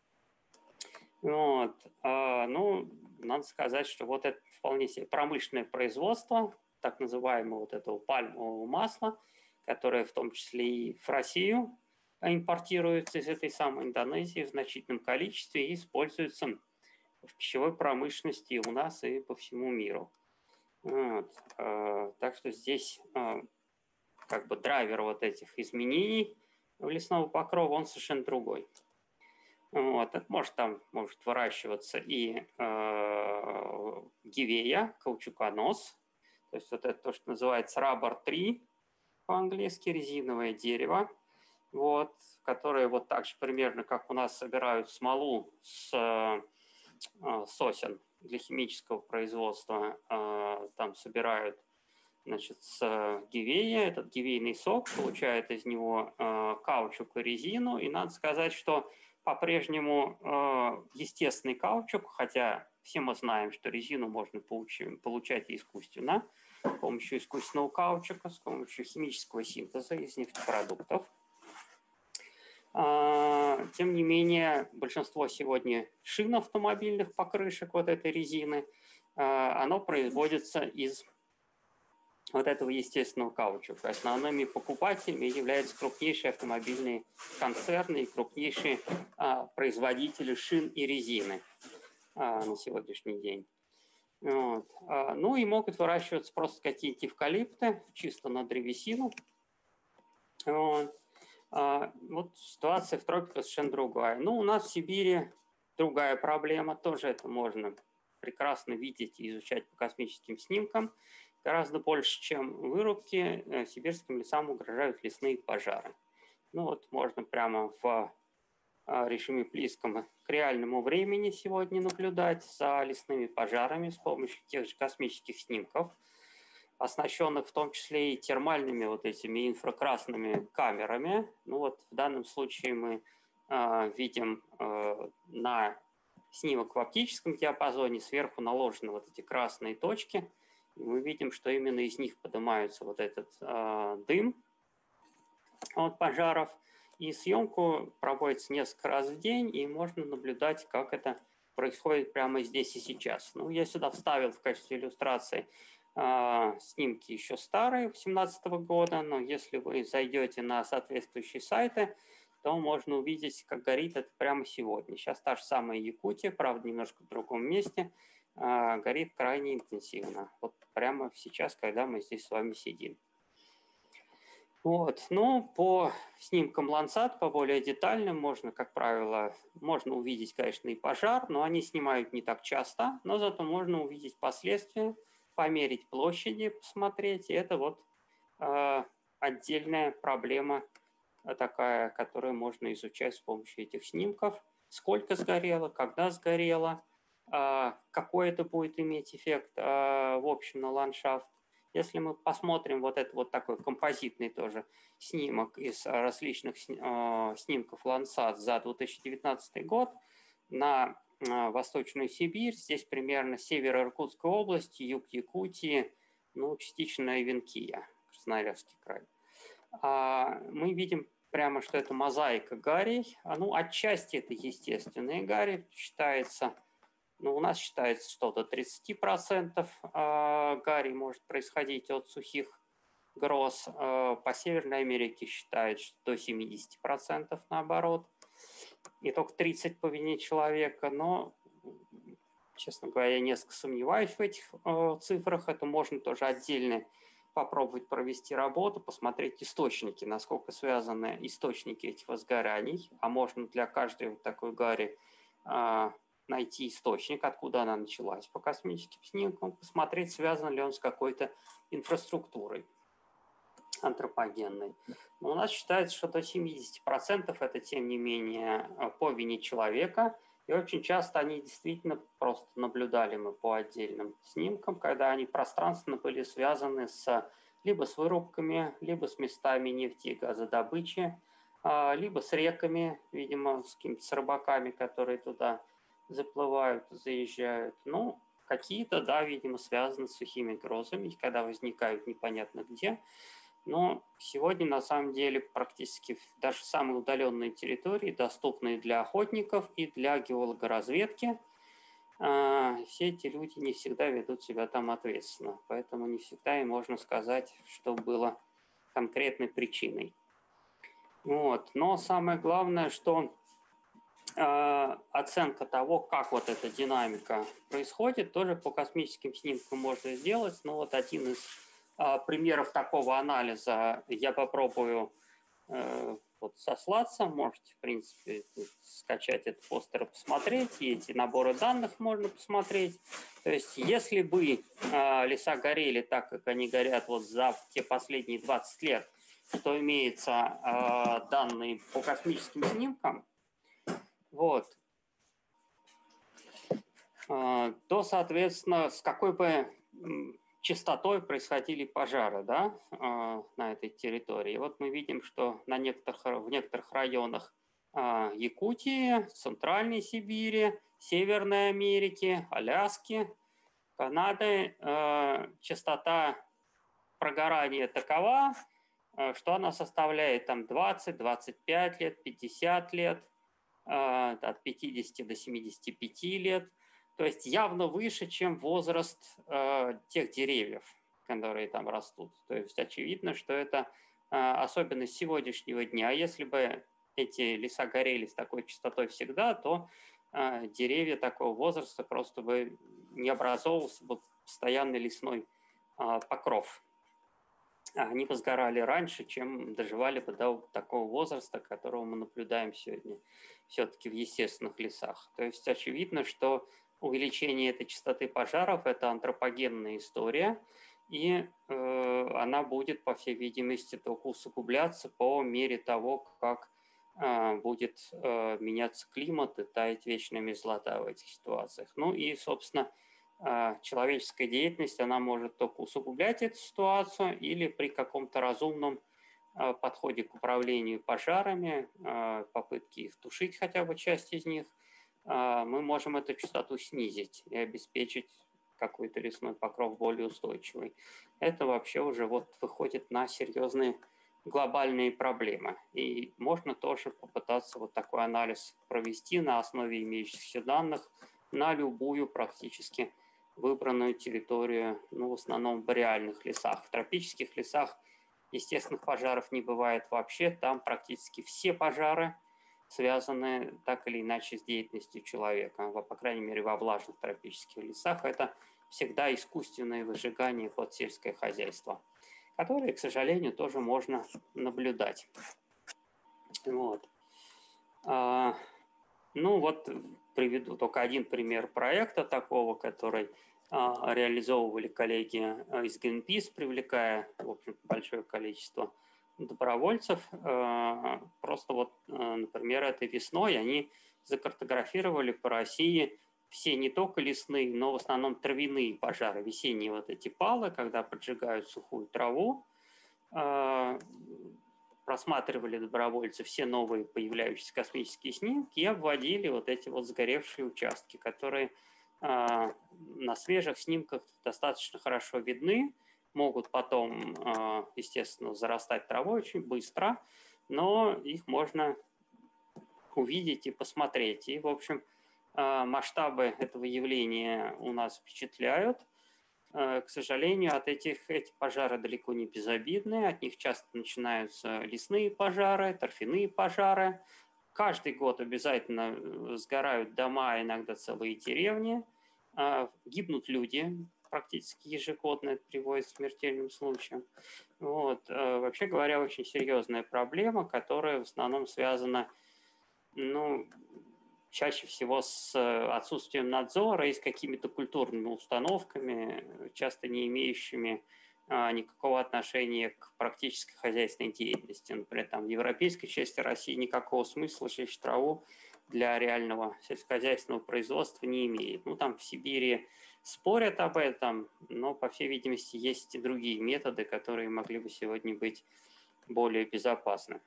Вот. А, ну, надо сказать, что вот это вполне себе промышленное производство, так называемого вот этого пальмового масла, которое в том числе и в Россию импортируется из этой самой Индонезии в значительном количестве и используется в пищевой промышленности и у нас, и по всему миру. Вот. А, так что здесь а, как бы драйвер вот этих изменений в лесного покрова, он совершенно другой. Вот. Это может там может выращиваться и э, гивея, каучуконос, то есть вот это то, что называется rubber tree по-английски, резиновое дерево, вот, которое вот так же примерно, как у нас собирают смолу с э, сосен для химического производства, э, там собирают, значит, с гивея, этот гивейный сок, получают из него э, каучук и резину, и надо сказать, что по-прежнему э, естественный каучук, хотя все мы знаем, что резину можно получить, получать искусственно, с помощью искусственного каучука, с помощью химического синтеза из нефтепродуктов. Э, тем не менее, большинство сегодня шин автомобильных покрышек вот этой резины, э, оно производится из вот этого естественного каучука. Основными покупателями являются крупнейшие автомобильные концерны и крупнейшие а, производители шин и резины а, на сегодняшний день. Вот. А, ну и могут выращиваться просто какие-нибудь эвкалипты, чисто на древесину. Вот. А, вот ситуация в тропиках совершенно другая. Ну, у нас в Сибири другая проблема, тоже это можно прекрасно видеть и изучать по космическим снимкам. Гораздо больше, чем вырубки, сибирским лесам угрожают лесные пожары. Ну вот можно прямо в режиме близком к реальному времени сегодня наблюдать за лесными пожарами с помощью тех же космических снимков, оснащенных в том числе и термальными вот этими инфракрасными камерами. Ну вот в данном случае мы э, видим э, на снимок в оптическом диапазоне сверху наложены вот эти красные точки. И мы видим, что именно из них поднимается вот этот э, дым от пожаров. И съемку проводится несколько раз в день, и можно наблюдать, как это происходит прямо здесь и сейчас. Ну, я сюда вставил в качестве иллюстрации э, снимки еще старые, две тысячи семнадцатого года, но если вы зайдете на соответствующие сайты, то можно увидеть, как горит это прямо сегодня. Сейчас та же самая Якутия, правда, немножко в другом месте, э, горит крайне интенсивно. Вот прямо сейчас, когда мы здесь с вами сидим. Вот. Ну, по снимкам Landsat, по более детальным, можно, как правило, можно увидеть, конечно, и пожар, но они снимают не так часто, но зато можно увидеть последствия, померить площади, посмотреть. И это вот э, отдельная проблема такая, которую можно изучать с помощью этих снимков. Сколько сгорело, когда сгорело, э, какой это будет иметь эффект э, в общем на ландшафт. Если мы посмотрим вот это вот такой композитный тоже снимок из различных э, снимков Landsat за две тысячи девятнадцатый год на э, Восточную Сибирь, здесь примерно север Иркутской области, юг Якутии, ну, частично Ивенкия, Красноярский край. А мы видим прямо, что это мозаика гарей. А, ну, отчасти это естественные гари, считается. Ну, у нас считается, что до тридцати процентов гари может происходить от сухих гроз. По Северной Америке считают, что до семидесяти процентов наоборот. И только тридцать по вине человека. Но, честно говоря, я несколько сомневаюсь в этих цифрах. Это можно тоже отдельно попробовать провести работу, посмотреть источники, насколько связаны источники этих возгораний. А можно для каждой вот такой гари найти источник, откуда она началась по космическим снимкам, посмотреть, связан ли он с какой-то инфраструктурой антропогенной. Но у нас считается, что до семидесяти процентов это, тем не менее, по вине человека. И очень часто они действительно просто наблюдали мы по отдельным снимкам, когда они пространственно были связаны с, либо с вырубками, либо с местами нефти и газодобычи, либо с реками, видимо, с какими-то с рыбаками, которые туда заплывают, заезжают. Ну, какие-то, да, видимо, связаны с сухими грозами, когда возникают непонятно где. Но сегодня, на самом деле, практически даже самые удаленные территории, доступные для охотников и для геологоразведки, все эти люди не всегда ведут себя там ответственно. Поэтому не всегда и можно сказать, что было конкретной причиной. Вот. Но самое главное, что оценка того, как вот эта динамика происходит, тоже по космическим снимкам можно сделать. Но вот один из а, примеров такого анализа я попробую э, вот сослаться. Можете, в принципе, скачать этот постер и посмотреть. И эти наборы данных можно посмотреть. То есть, если бы э, леса горели так, как они горят вот за те последние двадцать лет, то имеются э, данные по космическим снимкам, вот, то, соответственно, с какой бы частотой происходили пожары, да, на этой территории. Вот мы видим, что на некоторых, в некоторых районах Якутии, Центральной Сибири, Северной Америки, Аляски, Канады частота прогорания такова, что она составляет там двадцать, двадцать пять лет, пятьдесят лет, от пятидесяти до семидесяти пяти лет, то есть явно выше, чем возраст э, тех деревьев, которые там растут. То есть очевидно, что это особенность сегодняшнего дня. Если бы эти леса горели с такой частотой всегда, то деревья такого возраста просто бы не образовывался бы постоянный лесной покров. Они бы сгорали раньше, чем доживали бы до такого возраста, которого мы наблюдаем сегодня все-таки в естественных лесах. То есть очевидно, что увеличение этой частоты пожаров – это антропогенная история, и э, она будет, по всей видимости, только усугубляться по мере того, как э, будет э, меняться климат и таять вечная мерзлота в этих ситуациях. Ну и, собственно, человеческая деятельность, она может только усугублять эту ситуацию или при каком-то разумном подходе к управлению пожарами, попытке их тушить хотя бы часть из них, мы можем эту частоту снизить и обеспечить какой-то лесной покров более устойчивый. Это вообще уже вот выходит на серьезные глобальные проблемы. И можно тоже попытаться вот такой анализ провести на основе имеющихся данных на любую практически выбранную территорию, ну, в основном в бореальных лесах. В тропических лесах естественных пожаров не бывает вообще. Там практически все пожары связаны так или иначе с деятельностью человека. По крайней мере, во влажных тропических лесах это всегда искусственное выжигание под сельское хозяйство, которое, к сожалению, тоже можно наблюдать. Вот. Ну вот приведу только один пример проекта такого, который а, реализовывали коллеги из Greenpeace, привлекая, в общем, большое количество добровольцев. А, просто вот, а, например, этой весной они закартографировали по России все не только лесные, но в основном травяные пожары, весенние вот эти палы, когда поджигают сухую траву. А, просматривали добровольцы все новые появляющиеся космические снимки и обводили вот эти вот сгоревшие участки, которые э, на свежих снимках достаточно хорошо видны, могут потом, э, естественно, зарастать травой очень быстро, но их можно увидеть и посмотреть. И, в общем, э, масштабы этого явления у нас впечатляют. К сожалению, от этих эти пожары далеко не безобидны, от них часто начинаются лесные пожары, торфяные пожары. Каждый год обязательно сгорают дома, иногда целые деревни, гибнут люди практически ежегодно, это приводит к смертельным случаям. Вот. Вообще говоря, очень серьезная проблема, которая в основном связана, ну, чаще всего с отсутствием надзора и с какими-то культурными установками, часто не имеющими а, никакого отношения к практической хозяйственной деятельности. Например, там, в европейской части России никакого смысла сжечь траву для реального сельскохозяйственного производства не имеет. Ну, там в Сибири спорят об этом, но, по всей видимости, есть и другие методы, которые могли бы сегодня быть более безопасны.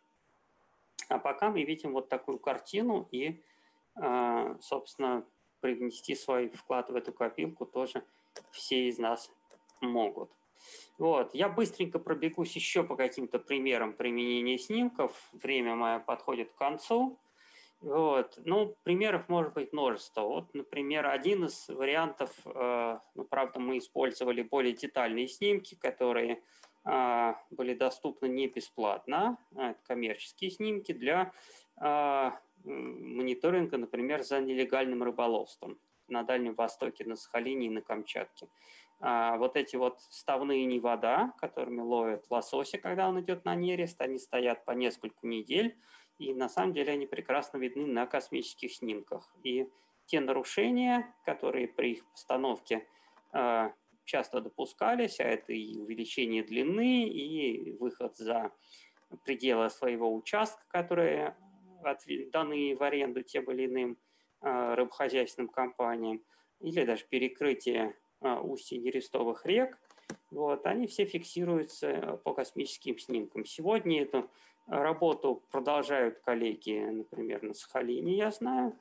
А пока мы видим вот такую картину, и собственно, привнести свой вклад в эту копилку тоже все из нас могут. Вот. Я быстренько пробегусь еще по каким-то примерам применения снимков. Время мое подходит к концу. Вот. Ну, примеров может быть множество. Вот, например, один из вариантов, э, ну, правда, мы использовали более детальные снимки, которые э, были доступны не бесплатно, а это коммерческие снимки для э, мониторинга, например, за нелегальным рыболовством на Дальнем Востоке, на Сахалине и на Камчатке. А, вот эти вот ставные невода, которыми ловят лосося, когда он идет на нерест, они стоят по несколько недель, и на самом деле они прекрасно видны на космических снимках. И те нарушения, которые при их постановке э, часто допускались, а это и увеличение длины, и выход за пределы своего участка, которые даны в аренду тем или иным э, рыбохозяйственным компаниям, или даже перекрытие э, устья нерестовых рек, вот, они все фиксируются по космическим снимкам. Сегодня эту работу продолжают коллеги, например, на Сахалине, я знаю,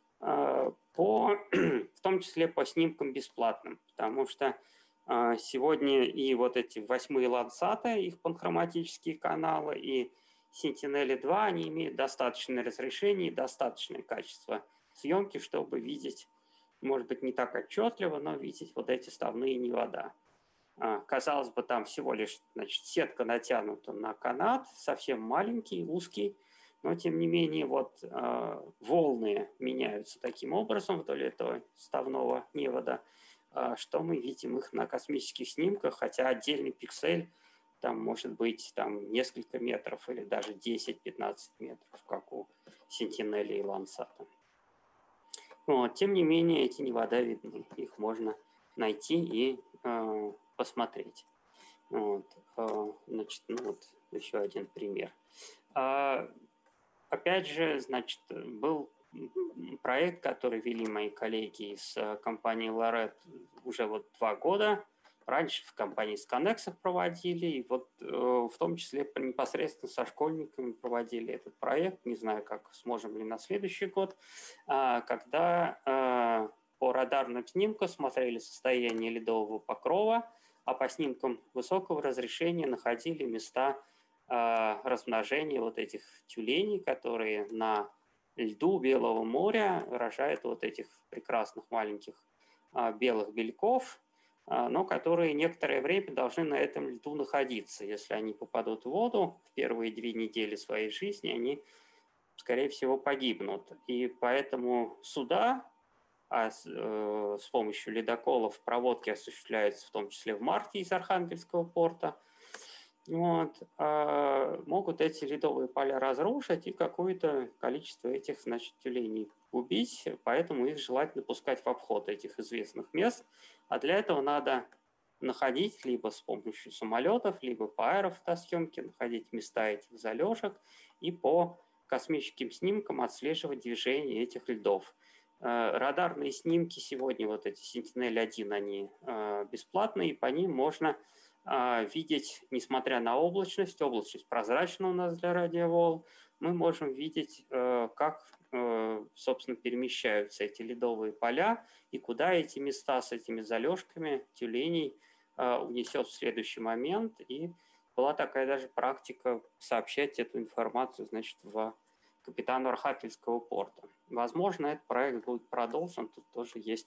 э, по, в том числе по снимкам бесплатным, потому что э, сегодня и вот эти восьмые лансаты, их панхроматические каналы, и Сентинели два, они имеют достаточное разрешение и достаточное качество съемки, чтобы видеть, может быть, не так отчетливо, но видеть вот эти ставные невода. Казалось бы, там всего лишь, значит, сетка натянута на канат, совсем маленький, узкий, но тем не менее вот э, волны меняются таким образом вдоль этого ставного невода, э, что мы видим их на космических снимках, хотя отдельный пиксель там может быть там несколько метров или даже десять-пятнадцать метров, как у Сентинели и Лансата. Вот. Тем не менее, эти невода видны, их можно найти и э, посмотреть. Вот. Э, значит, ну вот еще один пример. А, опять же, значит, был проект, который вели мои коллеги из компании Лорет уже вот два года. Раньше в компании Sconnex проводили, и вот э, в том числе непосредственно со школьниками проводили этот проект. Не знаю, как сможем ли на следующий год, э, когда э, по радарным снимкам смотрели состояние ледового покрова, а по снимкам высокого разрешения находили места э, размножения вот этих тюленей, которые на льду Белого моря рожают вот этих прекрасных маленьких э, белых бельков, но которые некоторое время должны на этом льду находиться. Если они попадут в воду в первые две недели своей жизни, они, скорее всего, погибнут. И поэтому суда а с, э, с помощью ледоколов проводки осуществляются в том числе в марте из Архангельского порта. Вот, э, могут эти ледовые поля разрушить и какое-то количество этих, значит, тюленей убить, поэтому их желательно пускать в обход этих известных мест. А для этого надо находить либо с помощью самолетов, либо по аэрофотосъемке, находить места этих залежек и по космическим снимкам отслеживать движение этих льдов. Радарные снимки сегодня, вот эти Сентинель один, они бесплатные, и по ним можно видеть, несмотря на облачность, облачность прозрачна у нас для радиоволн, мы можем видеть, как, собственно, перемещаются эти ледовые поля и куда эти места с этими залежками тюленей унесет в следующий момент. И была такая даже практика сообщать эту информацию, значит, в капитану Архангельского порта. Возможно, этот проект будет продолжен, тут тоже есть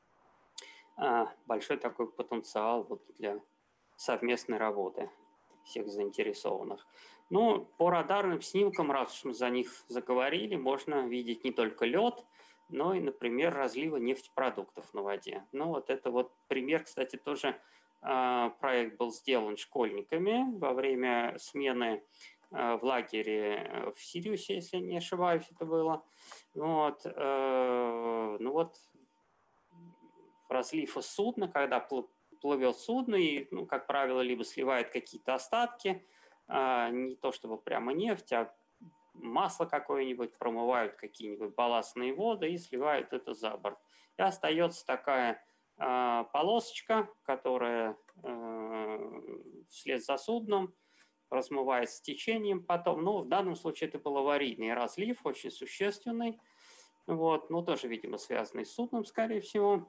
большой такой потенциал вот для совместной работы всех заинтересованных. Ну, по радарным снимкам, раз уж мы за них заговорили, можно видеть не только лед, но и, например, разливы нефтепродуктов на воде. Ну, вот это вот пример, кстати, тоже э, проект был сделан школьниками во время смены э, в лагере в Сириусе, если не ошибаюсь, это было. Вот, э, ну вот разлив из судна, когда плывет судно и, ну, как правило, либо сливает какие-то остатки, а, не то чтобы прямо нефть, а масло какое-нибудь, промывают какие-нибудь балластные воды и сливают это за борт. И остается такая а, полосочка, которая а, вслед за судном размывается течением потом. Ну, в данном случае это был аварийный разлив, очень существенный, вот, но тоже, видимо, связанный с судном, скорее всего.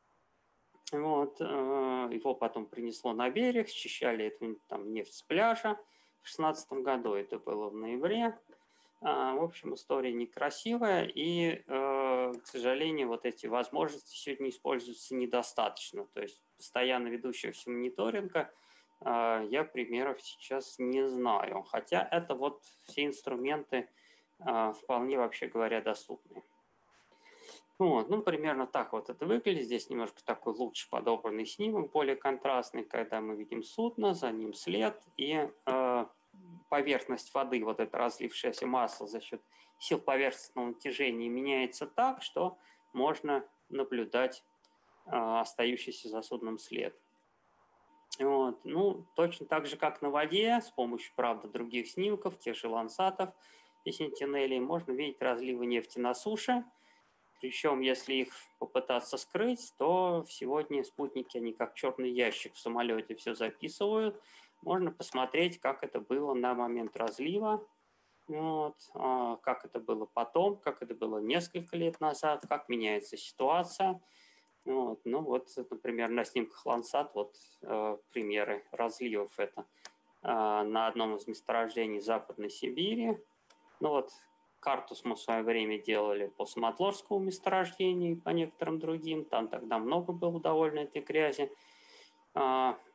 Вот, его потом принесло на берег, счищали эту там нефть с пляжа. В шестнадцатом году это было в ноябре. В общем, история некрасивая, и, к сожалению, вот эти возможности сегодня используются недостаточно. То есть постоянно ведущегося мониторинга я примеров сейчас не знаю. Хотя это вот все инструменты вполне, вообще говоря, доступны. Вот, ну, примерно так вот это выглядит. Здесь немножко такой лучше подобранный снимок, более контрастный, когда мы видим судно, за ним след и э, поверхность воды, вот это разлившееся масло за счет сил поверхностного натяжения меняется так, что можно наблюдать э, остающийся за судном след. Вот, ну, точно так же, как на воде, с помощью, правда, других снимков, тех же лансатов и сентинелей, можно видеть разливы нефти на суше. Причем, если их попытаться скрыть, то сегодня спутники, они как черный ящик в самолете все записывают. Можно посмотреть, как это было на момент разлива, вот, как это было потом, как это было несколько лет назад, как меняется ситуация. Вот, ну вот, например, на снимках Landsat вот э, примеры разливов. Это э, на одном из месторождений Западной Сибири. Ну вот, карту мы в свое время делали по Самотлорскому месторождению и по некоторым другим. Там тогда много было довольно этой грязи.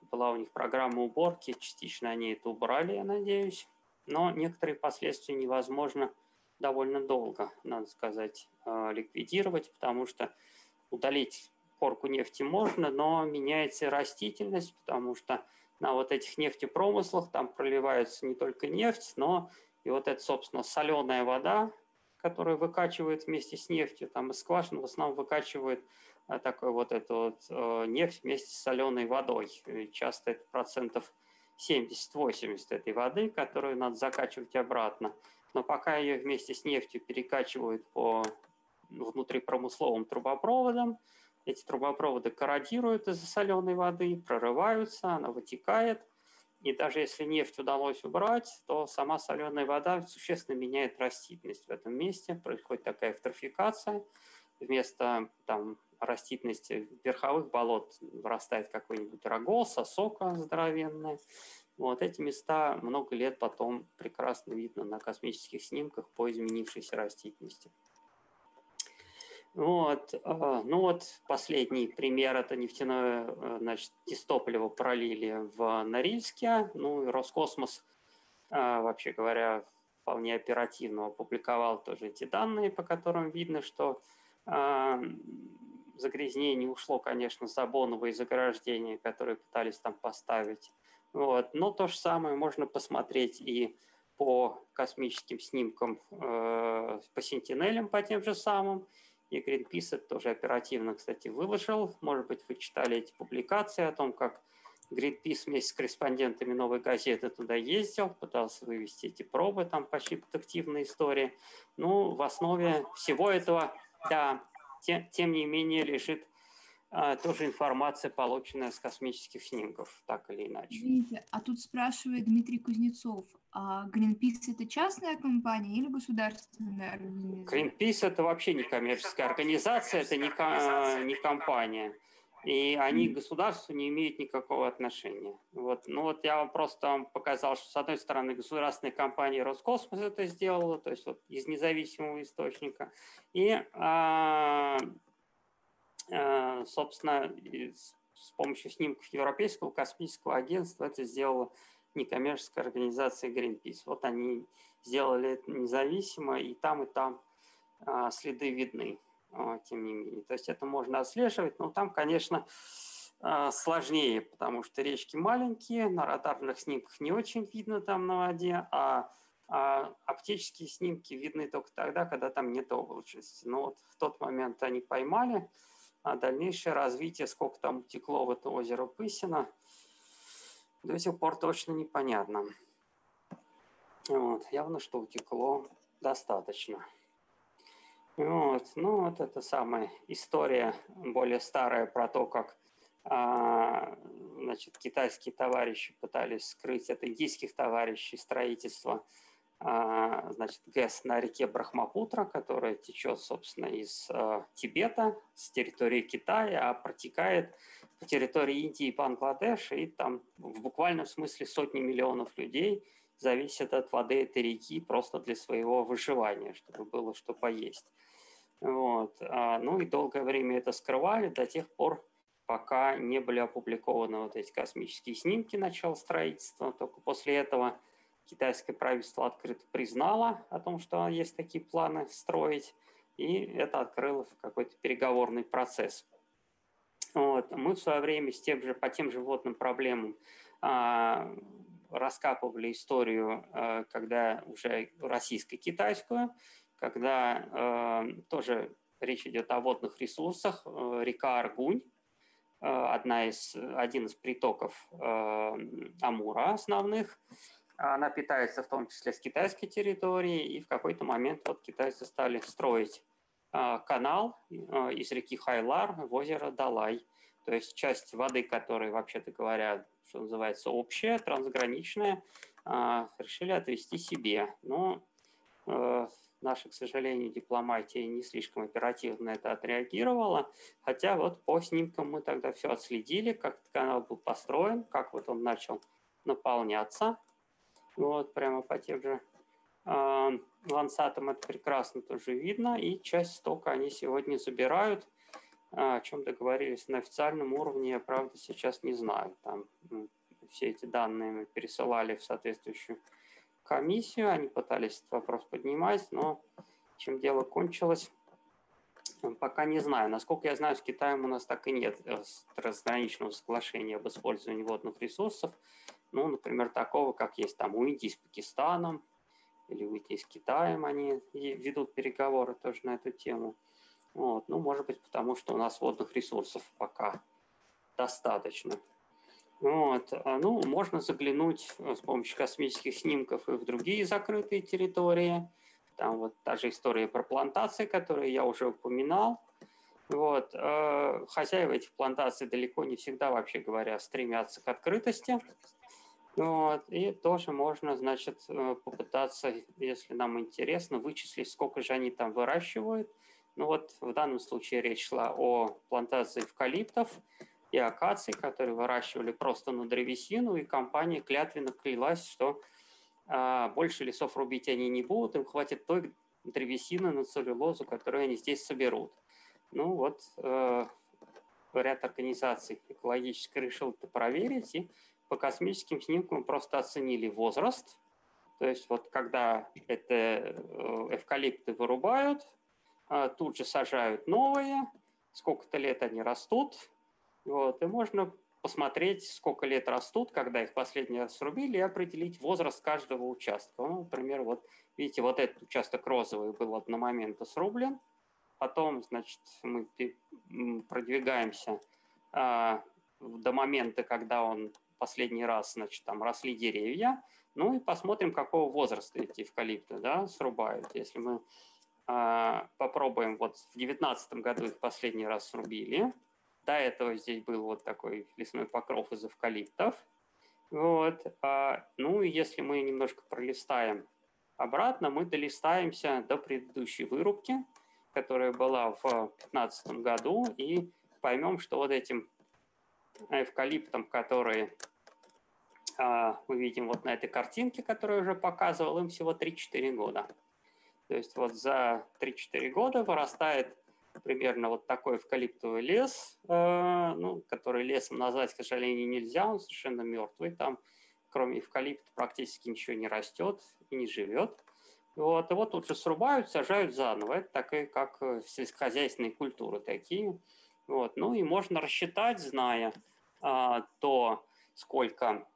была у них программа уборки, частично они это убрали, я надеюсь, но некоторые последствия невозможно довольно долго, надо сказать, ликвидировать, потому что удалить корку нефти можно, но меняется растительность, потому что на вот этих нефтепромыслах там проливается не только нефть, но и вот эта, собственно, соленая вода, которая выкачивает вместе с нефтью, там из скважин в основном выкачивают а, такой вот эту вот э, нефть вместе с соленой водой. И часто это процентов семьдесят-восемьдесят этой воды, которую надо закачивать обратно. Но пока ее вместе с нефтью перекачивают по внутрипромысловым трубопроводам, эти трубопроводы корродируют из-за соленой воды, прорываются, она вытекает. И даже если нефть удалось убрать, то сама соленая вода существенно меняет растительность в этом месте. Происходит такая эвтрофикация. Вместо там, растительности верховых болот вырастает какой-нибудь рогоз, осока здоровенная. Вот эти места много лет потом прекрасно видно на космических снимках по изменившейся растительности. Вот, ну вот последний пример – это нефтяное, значит, дистопливо пролили в Норильске. Ну и Роскосмос, вообще говоря, вполне оперативно опубликовал тоже эти данные, по которым видно, что загрязнение ушло, конечно, за боновые заграждения, которые пытались там поставить. Вот. Но то же самое можно посмотреть и по космическим снимкам, по сентинелям, по тем же самым. И Greenpeace это тоже оперативно, кстати, выложил. Может быть, вы читали эти публикации о том, как Greenpeace вместе с корреспондентами «Новой газеты» туда ездил, пытался вывести эти пробы, там почти детективная история. Ну, в основе всего этого, да, тем, тем не менее, лежит а, тоже информация, полученная с космических снимков, так или иначе. Извините, а тут спрашивает Дмитрий Кузнецов, а Greenpeace это частная компания или государственная организация? Greenpeace это вообще не коммерческая организация, это не, не компания. И они к государству не имеют никакого отношения. Вот. Ну вот я вам просто показал, что с одной стороны государственная компания Роскосмос это сделала, то есть вот из независимого источника. И, а, а, собственно, с помощью снимков Европейского космического агентства это сделала некоммерческая организация Greenpeace. Вот они сделали это независимо, и там, и там а, следы видны, а, тем не менее. То есть это можно отслеживать, но там, конечно, а, сложнее, потому что речки маленькие, на радарных снимках не очень видно там на воде, а, а оптические снимки видны только тогда, когда там нет облачности. Но вот в тот момент они поймали, а дальнейшее развитие, сколько там утекло в это озеро Пысино, до сих пор точно непонятно. Вот, явно, что утекло достаточно. Вот, ну вот это самая история более старая про то, как а, значит, китайские товарищи пытались скрыть от индийских товарищей строительство а, значит, ГЭС на реке Брахмапутра, которая течет, собственно, из а, Тибета, с территории Китая, а протекает по территории Индии и Бангладеш, и там в буквальном смысле сотни миллионов людей зависят от воды этой реки просто для своего выживания, чтобы было что поесть. Вот. А, ну и долгое время это скрывали до тех пор, пока не были опубликованы вот эти космические снимки начала строительства. Только после этого китайское правительство открыто признало о том, что есть такие планы строить, и это открыло какой-то переговорный процесс. Вот. Мы в свое время с тем же, по тем же водным проблемам а, раскапывали историю, а, когда уже российско-китайскую, когда а, тоже речь идет о водных ресурсах. А, река Аргунь, а, одна из, один из притоков а, Амура основных, она питается в том числе с китайской территории, и в какой-то момент вот китайцы стали строить канал из реки Хайлар в озеро Далай. То есть часть воды, которая, вообще-то говоря, что называется, общая, трансграничная, решили отвести себе. Но наша, к сожалению, дипломатия не слишком оперативно на это отреагировала. Хотя вот по снимкам мы тогда все отследили, как этот канал был построен, как вот он начал наполняться. Вот прямо по тем же лансатам это прекрасно тоже видно, и часть стока они сегодня забирают. О чем договорились на официальном уровне, я, правда, сейчас не знаю. Там все эти данные мы пересылали в соответствующую комиссию, они пытались этот вопрос поднимать, но чем дело кончилось, пока не знаю. Насколько я знаю, с Китаем у нас так и нет трансграничного соглашения об использовании водных ресурсов. Ну, например, такого, как есть там у Индии с Пакистаном, или у Индии с Китаем, они ведут переговоры тоже на эту тему. Вот. Ну, может быть, потому что у нас водных ресурсов пока достаточно. Вот. Ну, можно заглянуть с помощью космических снимков и в другие закрытые территории. Там вот та же история про плантации, которую я уже упоминал. Вот. Хозяева этих плантаций далеко не всегда, вообще говоря, стремятся к открытости. Вот. И тоже можно, значит, попытаться, если нам интересно, вычислить, сколько же они там выращивают. Ну вот в данном случае речь шла о плантации эвкалиптов и акаций, которые выращивали просто на древесину, и компания клятвенно клялась, что а, больше лесов рубить они не будут, им хватит той древесины на целлюлозу, которую они здесь соберут. Ну вот э, ряд организаций экологических решил это проверить, и по космическим снимкам просто оценили возраст. То есть вот когда это эвкалипты вырубают, тут же сажают новые, сколько-то лет они растут, вот, и можно посмотреть, сколько лет растут, когда их последний раз срубили, и определить возраст каждого участка. Ну, например, вот видите, вот этот участок розовый был одномоментно срублен, потом, значит, мы продвигаемся а, до момента, когда он последний раз, значит, там росли деревья, ну и посмотрим, какого возраста эти эвкалипты, да, срубают. Если мы а, попробуем, вот в девятнадцатом году их последний раз срубили, до этого здесь был вот такой лесной покров из эвкалиптов. Вот. А, ну и если мы немножко пролистаем обратно, мы долистаемся до предыдущей вырубки, которая была в две тысячи пятнадцатом году, и поймем, что вот этим эвкалиптом, которые а, мы видим вот на этой картинке, которую я уже показывал, им всего три-четыре года. То есть вот за три-четыре года вырастает примерно вот такой эвкалиптовый лес, э, ну, который лесом назвать, к сожалению, нельзя, он совершенно мертвый, там кроме эвкалипта практически ничего не растет и не живет. Вот, и вот тут же срубают, сажают заново. Это такие, как сельскохозяйственные культуры такие. Вот, ну и можно рассчитать, зная а, то, сколько,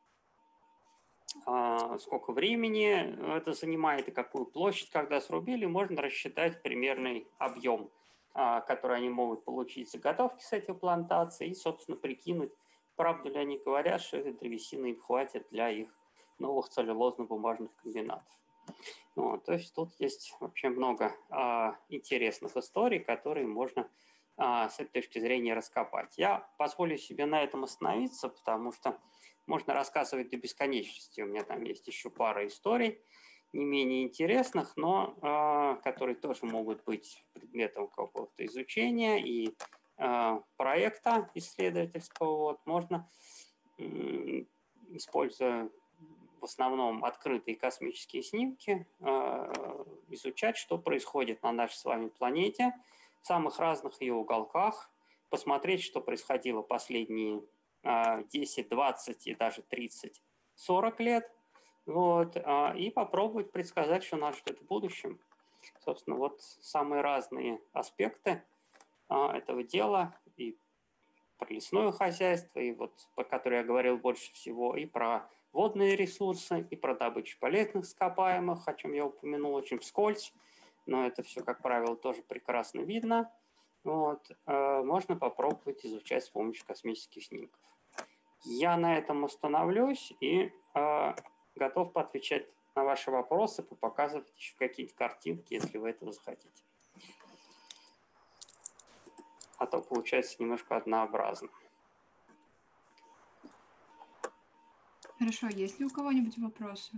а, сколько времени это занимает и какую площадь, когда срубили, можно рассчитать примерный объем, которые они могут получить заготовки с этой плантации и, собственно, прикинуть, правду ли они говорят, что этой древесины им хватит для их новых целлюлозно-бумажных комбинатов. Вот, то есть тут есть вообще много а, интересных историй, которые можно а, с этой точки зрения раскопать. Я позволю себе на этом остановиться, потому что можно рассказывать до бесконечности. У меня там есть еще пара историй, не менее интересных, но э, которые тоже могут быть предметом какого-то изучения и э, проекта исследовательского. Вот, можно, э, используя в основном открытые космические снимки, э, изучать, что происходит на нашей с вами планете в самых разных ее уголках, посмотреть, что происходило последние э, десять, двадцать и даже тридцать, сорок лет. Вот, и попробовать предсказать, что нас ждет в будущем. Собственно, вот самые разные аспекты этого дела, и про лесное хозяйство, и вот про которое я говорил больше всего, и про водные ресурсы, и про добычу полезных ископаемых, о чем я упомянул очень вскользь, но это все, как правило, тоже прекрасно видно. Вот, можно попробовать изучать с помощью космических снимков. Я на этом остановлюсь и готов поотвечать на ваши вопросы, показывать еще какие-то картинки, если вы этого захотите. А то получается немножко однообразно. Хорошо, есть ли у кого-нибудь вопросы?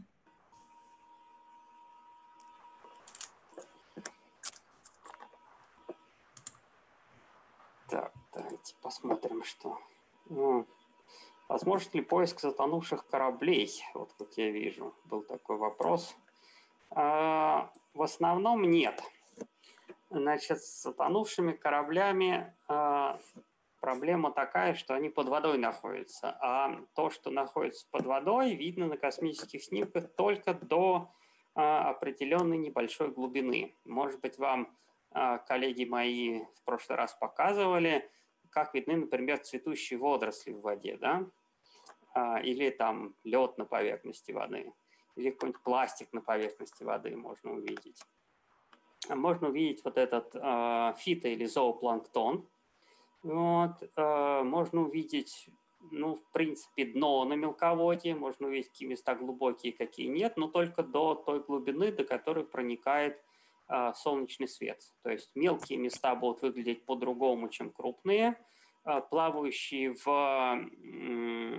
Так, давайте посмотрим, что... Ну, возможен ли поиск затонувших кораблей? Вот как я вижу, был такой вопрос. А, в основном нет. Значит, с затонувшими кораблями э, проблема такая, что они под водой находятся. А то, что находится под водой, видно на космических снимках только до э, определенной небольшой глубины. Может быть, вам э, коллеги мои в прошлый раз показывали, как видны, например, цветущие водоросли в воде, да? э, или там лед на поверхности воды, или какой-нибудь пластик на поверхности воды можно увидеть. Можно увидеть вот этот э, фито- или зоопланктон. Вот, э, можно увидеть, ну, в принципе, дно на мелководье, можно увидеть, какие места глубокие, какие нет, но только до той глубины, до которой проникает э, солнечный свет. То есть мелкие места будут выглядеть по-другому, чем крупные. Э, плавающие в, э,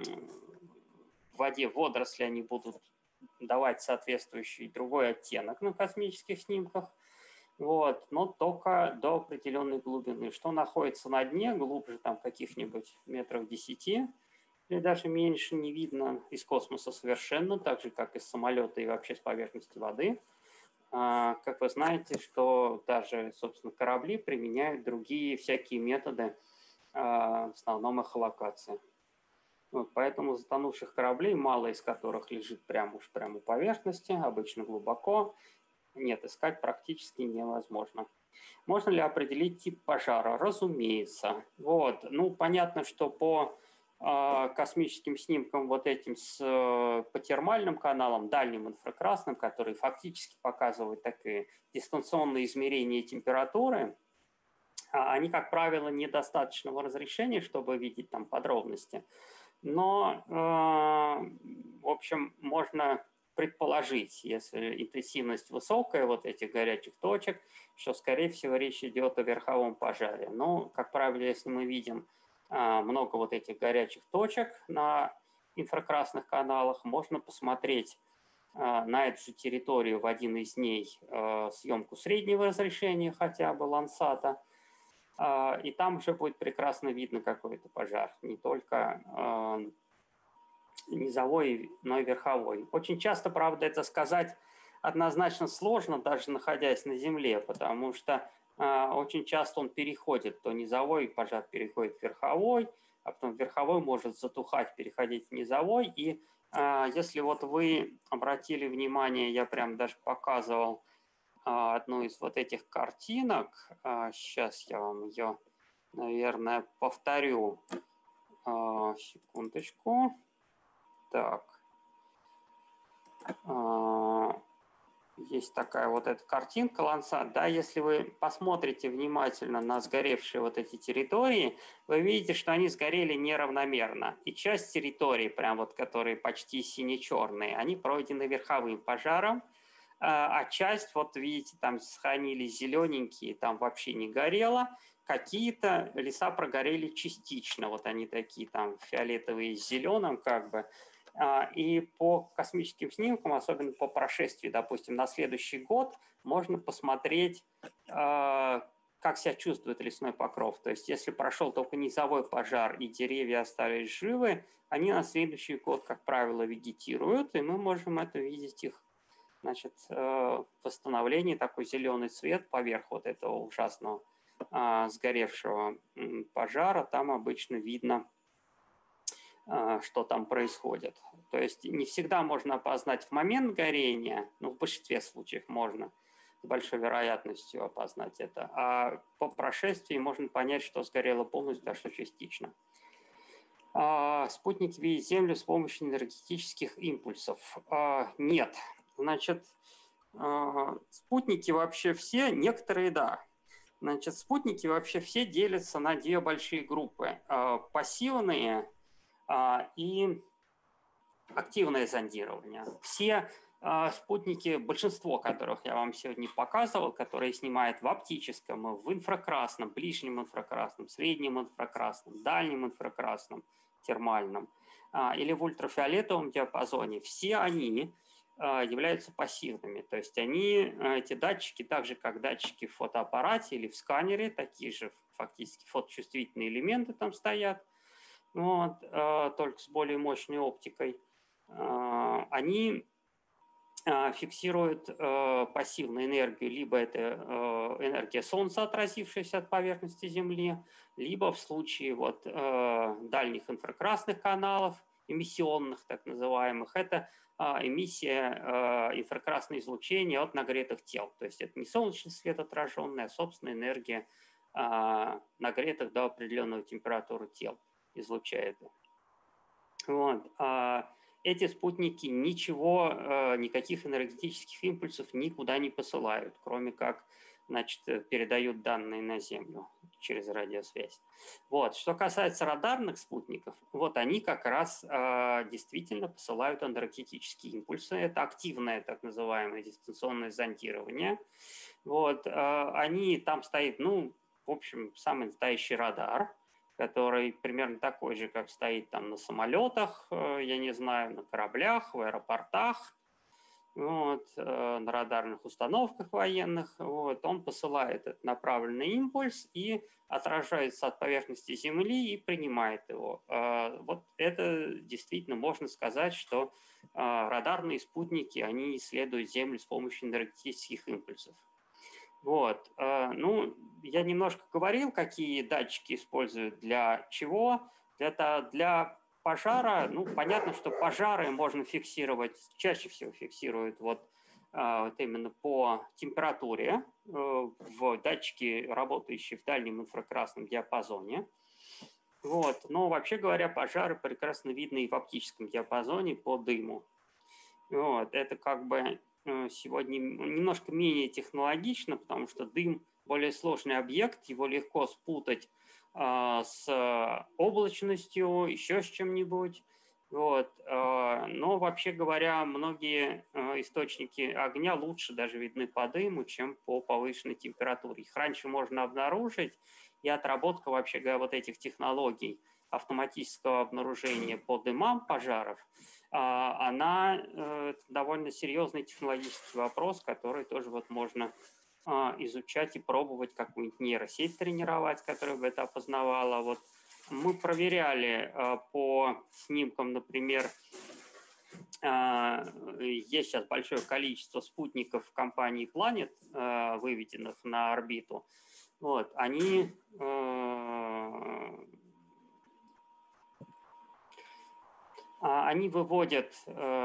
в воде водоросли, они будут давать соответствующий другой оттенок на космических снимках. Вот, но только до определенной глубины. Что находится на дне, глубже там каких-нибудь метров десяти или даже меньше, не видно из космоса совершенно, так же, как из самолета и вообще с поверхности воды. А, как вы знаете, что даже, собственно, корабли применяют другие всякие методы, а, в основном эхолокации. Вот, поэтому затонувших кораблей, мало из которых лежит прямо уж прямо у поверхности, обычно глубоко, нет, искать практически невозможно. Можно ли определить тип пожара? Разумеется. Вот. Ну, понятно, что по э, космическим снимкам вот этим с, э, по термальным каналам, дальним инфракрасным, которые фактически показывают такие дистанционные измерения температуры, э, они, как правило, недостаточного разрешения, чтобы видеть там подробности. Но, э, в общем, можно предположить, если интенсивность высокая вот этих горячих точек, что, скорее всего, речь идет о верховом пожаре. Но, как правило, если мы видим а, много вот этих горячих точек на инфракрасных каналах, можно посмотреть а, на эту же территорию в один из дней а, съемку среднего разрешения хотя бы Лансата, а, и там уже будет прекрасно видно какой-то пожар, не только а, низовой, но и верховой. Очень часто, правда, это сказать однозначно сложно, даже находясь на Земле, потому что э, очень часто он переходит, то низовой пожар переходит в верховой, а потом верховой может затухать, переходить в низовой. И э, если вот вы обратили внимание, я прям даже показывал э, одну из вот этих картинок, э, сейчас я вам ее, наверное, повторю, э, секундочку. Так, есть такая вот эта картинка Лансат, да, если вы посмотрите внимательно на сгоревшие вот эти территории, вы видите, что они сгорели неравномерно. И часть территорий, прям вот, которые почти сине-черные, они пройдены верховым пожаром, а часть, вот видите, там сохранились зелененькие, там вообще не горело. Какие-то леса прогорели частично, вот они такие там фиолетовые с зеленым как бы. И по космическим снимкам, особенно по прошествии, допустим, на следующий год, можно посмотреть, как себя чувствует лесной покров. То есть если прошел только низовой пожар и деревья остались живы, они на следующий год, как правило, вегетируют, и мы можем это видеть их, значит, восстановление, такой зеленый цвет поверх вот этого ужасного сгоревшего пожара. Там обычно видно, что там происходит. То есть не всегда можно опознать в момент горения, но в большинстве случаев можно с большой вероятностью опознать это. А по прошествии можно понять, что сгорело полностью, а что частично. А спутники видят Землю с помощью энергетических импульсов. А нет. Значит, спутники вообще все, некоторые да. Значит, спутники вообще все делятся на две большие группы. Пассивные и активное зондирование. Все э, спутники, большинство которых я вам сегодня показывал, которые снимают в оптическом, в инфракрасном, ближнем инфракрасном, среднем инфракрасном, дальнем инфракрасном, термальном э, или в ультрафиолетовом диапазоне, все они э, являются пассивными. То есть они, эти датчики, так же как датчики в фотоаппарате или в сканере, такие же фактически фоточувствительные элементы там стоят, вот, э, только с более мощной оптикой, э, они фиксирует пассивную энергию, либо это энергия Солнца, отразившаяся от поверхности Земли, либо в случае вот дальних инфракрасных каналов, эмиссионных так называемых, это эмиссия инфракрасного излучения от нагретых тел. То есть это не солнечный свет отраженный, а собственная энергия нагретых до определенной температуры тел излучает. Вот. Эти спутники ничего, никаких энергетических импульсов никуда не посылают, кроме как, значит, передают данные на Землю через радиосвязь. Вот. Что касается радарных спутников, вот они как раз действительно посылают энергетические импульсы. Это активное так называемое дистанционное зондирование. Вот. Они, там стоит, ну, в общем, самый настоящий радар, который примерно такой же, как стоит там на самолетах, я не знаю, на кораблях, в аэропортах, вот, на радарных установках военных. Вот, он посылает этот направленный импульс и отражается от поверхности Земли и принимает его. Вот это действительно можно сказать, что радарные спутники, они исследуют Землю с помощью энергетических импульсов. Вот. Ну, я немножко говорил, какие датчики используют для чего. Это для пожара. Ну, понятно, что пожары можно фиксировать, чаще всего фиксируют вот, вот именно по температуре в датчике, работающие в дальнем инфракрасном диапазоне. Вот. Но вообще говоря, пожары прекрасно видны и в оптическом диапазоне по дыму. Вот. Это как бы сегодня немножко менее технологично, потому что дым более сложный объект, его легко спутать э, с облачностью, еще с чем-нибудь. Вот. Э, но вообще говоря, многие э, источники огня лучше даже видны по дыму, чем по повышенной температуре. Их раньше можно обнаружить, и отработка вообще говоря вот этих технологий автоматического обнаружения по дымам пожаров, она э, довольно серьезный технологический вопрос, который тоже вот можно э, изучать и пробовать какую-нибудь нейросеть тренировать, которая бы это опознавала. Вот мы проверяли э, по снимкам, например, э, есть сейчас большое количество спутников компании Planet, э, выведенных на орбиту. Вот, они э, Они выводят,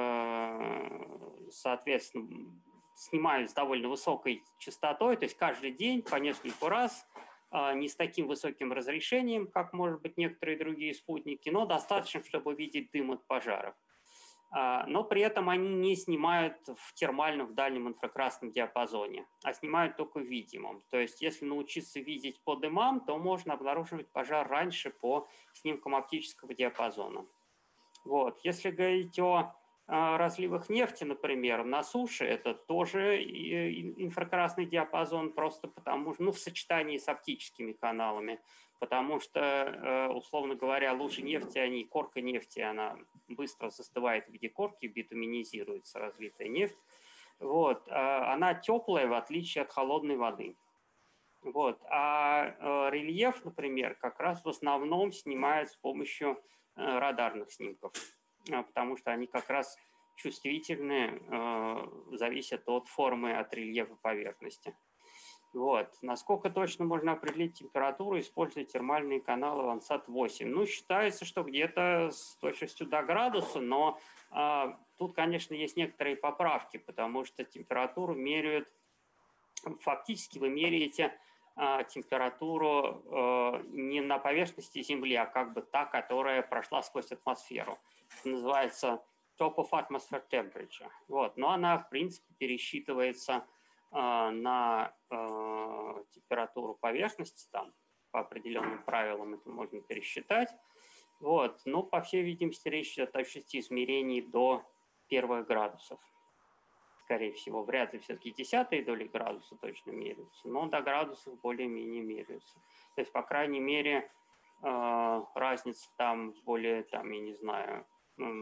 соответственно, снимают с довольно высокой частотой, то есть каждый день по нескольку раз, не с таким высоким разрешением, как, может быть, некоторые другие спутники, но достаточно, чтобы видеть дым от пожаров. Но при этом они не снимают в термальном, в дальнем инфракрасном диапазоне, а снимают только в видимом. То есть если научиться видеть по дымам, то можно обнаруживать пожар раньше по снимкам оптического диапазона. Вот. Если говорить о э, разливах нефти, например, на суше, это тоже инфракрасный диапазон, просто потому что, ну, в сочетании с оптическими каналами, потому что, э, условно говоря, лужи нефти, они, корка нефти, она быстро застывает в виде корки, битуминизируется разлитая нефть. Вот. А она теплая, в отличие от холодной воды. Вот. А э, рельеф, например, как раз в основном снимают с помощью радарных снимков, потому что они как раз чувствительны, зависят от формы, от рельефа поверхности. Вот. Насколько точно можно определить температуру, используя термальные каналы Landsat восемь? Ну, считается, что где-то с точностью до градуса, но а, тут, конечно, есть некоторые поправки, потому что температуру меряют, фактически вы меряете температуру э, не на поверхности Земли, а как бы та, которая прошла сквозь атмосферу. Это называется top of atmosphere temperature. Вот. Но она, в принципе, пересчитывается э, на э, температуру поверхности, там по определенным правилам это можно пересчитать. Вот. Но, по всей видимости, речь идет о точности измерений до первых градусов. Скорее всего, вряд ли все-таки десятые доли градуса точно меряются, но до градусов более-менее меряются. То есть, по крайней мере, э, разница там более, там, я не знаю, ну,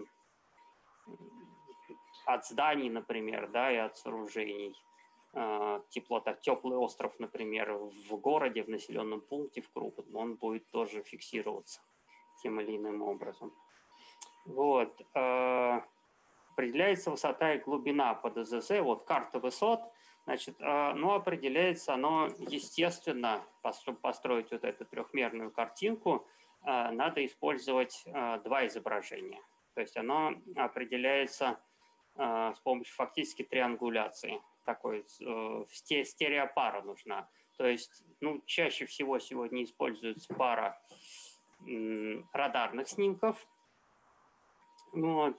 от зданий, например, да, и от сооружений. Э, теплота, теплый остров, например, в городе, в населенном пункте, в крупном, он будет тоже фиксироваться тем или иным образом. Вот. Э, определяется высота и глубина по ДЗЗ, вот карта высот, значит, ну, определяется оно естественно, чтобы построить вот эту трехмерную картинку, надо использовать два изображения. То есть оно определяется с помощью фактически триангуляции. Такой стереопара нужна. То есть, ну, чаще всего сегодня используется пара радарных снимков, вот,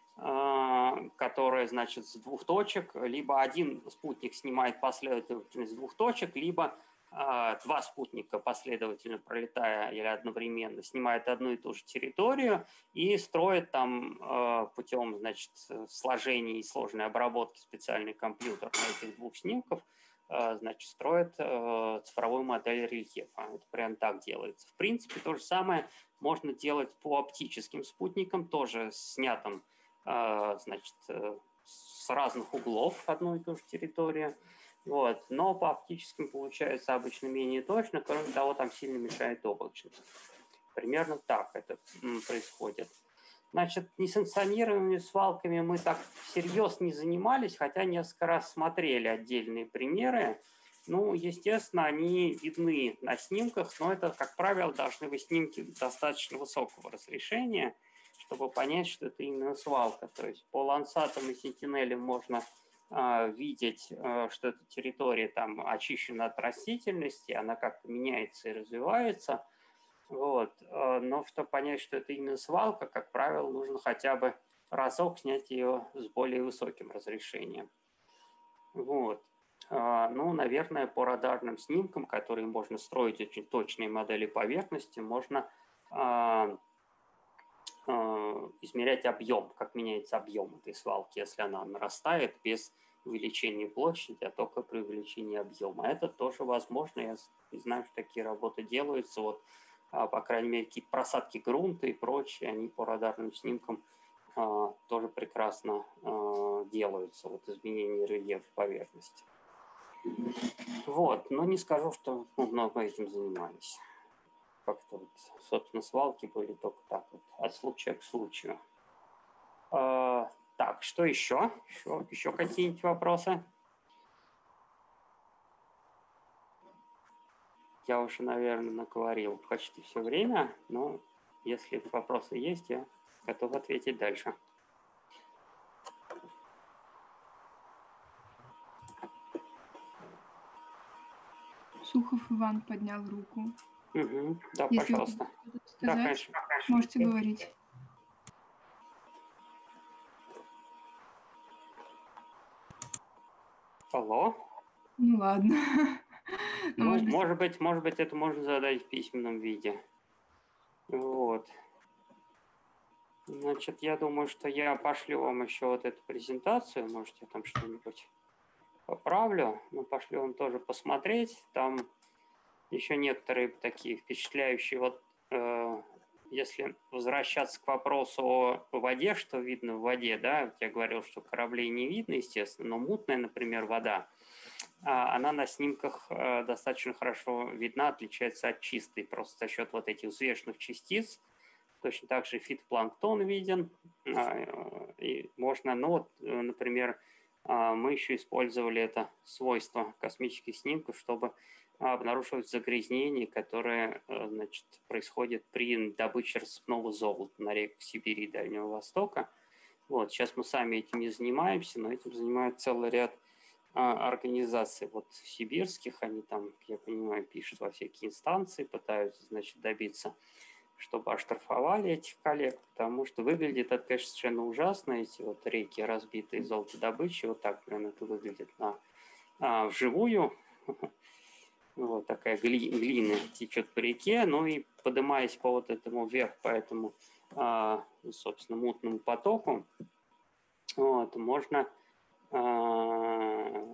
которая, значит, с двух точек, либо один спутник снимает последовательность двух точек, либо э, два спутника последовательно пролетая или одновременно снимают одну и ту же территорию и строят там э, путем, значит, сложения и сложной обработки специальный компьютер на этих двух снимков, э, значит, строят э, цифровую модель рельефа. Это прям так делается. В принципе, то же самое можно делать по оптическим спутникам, тоже снятым, значит, с разных углов одну и ту же территорию. Вот. Но по оптическим получается обычно менее точно, кроме того, там сильно мешает облачность. Примерно так это происходит. Значит, несанкционированными свалками мы так всерьез не занимались, хотя несколько раз смотрели отдельные примеры. Ну, естественно, они видны на снимках, но это, как правило, должны быть снимки достаточно высокого разрешения, чтобы понять, что это именно свалка. То есть по лансатам и сентинелям можно э, видеть, э, что эта территория там очищена от растительности, она как-то меняется и развивается. Вот. Но чтобы понять, что это именно свалка, как правило, нужно хотя бы разок снять ее с более высоким разрешением. Вот. Ну, наверное, по радарным снимкам, которые можно строить очень точные модели поверхности, можно э, э, измерять объем, как меняется объем этой свалки, если она нарастает без увеличения площади, а только при увеличении объема. Это тоже возможно. Я знаю, что такие работы делаются. Вот, э, по крайней мере, какие-то просадки грунта и прочее, они по радарным снимкам э, тоже прекрасно э, делаются. Вот изменение рельефа поверхности. Вот, но не скажу, что ну, много этим занимались. Как-то вот, собственно, свалки были только так вот, от случая к случаю. А, так, что еще? Еще, еще какие-нибудь вопросы? Я уже, наверное, наговорил почти все время, но если вопросы есть, я готов ответить дальше. Сухов Иван поднял руку. Угу. Да, Если пожалуйста. вы сказать, да, конечно. можете говорить. Алло? Ну ладно. Ну, может, быть... может быть, может быть, это можно задать в письменном виде. Вот. Значит, я думаю, что я пошлю вам еще вот эту презентацию. Может, я там что-нибудь поправлю, но пошлю вам тоже посмотреть. Там еще некоторые такие впечатляющие. Вот э, если возвращаться к вопросу о воде, что видно в воде, да, вот я говорил, что кораблей не видно, естественно, но мутная, например, вода, она на снимках э, достаточно хорошо видна, отличается от чистой, просто за счет вот этих взвешенных частиц. Точно так же фитопланктон виден. И можно, ну вот, например, мы еще использовали это свойство космических снимков, чтобы обнаруживать загрязнения, которые, значит, происходят при добыче рассыпного золота на реках Сибири и Дальнего Востока. Вот, сейчас мы сами этим не занимаемся, но этим занимает целый ряд организаций вот сибирских. Они там, я понимаю, пишут во всякие инстанции, пытаются, значит, добиться, чтобы оштрафовали этих коллег, потому что выглядит это, конечно, совершенно ужасно, эти вот реки, разбитые золотодобычи, вот так прям это выглядит на, а, вживую. Вот такая гли, глина течет по реке, ну и поднимаясь по вот этому вверх, по этому, а, собственно, мутному потоку, вот, можно а,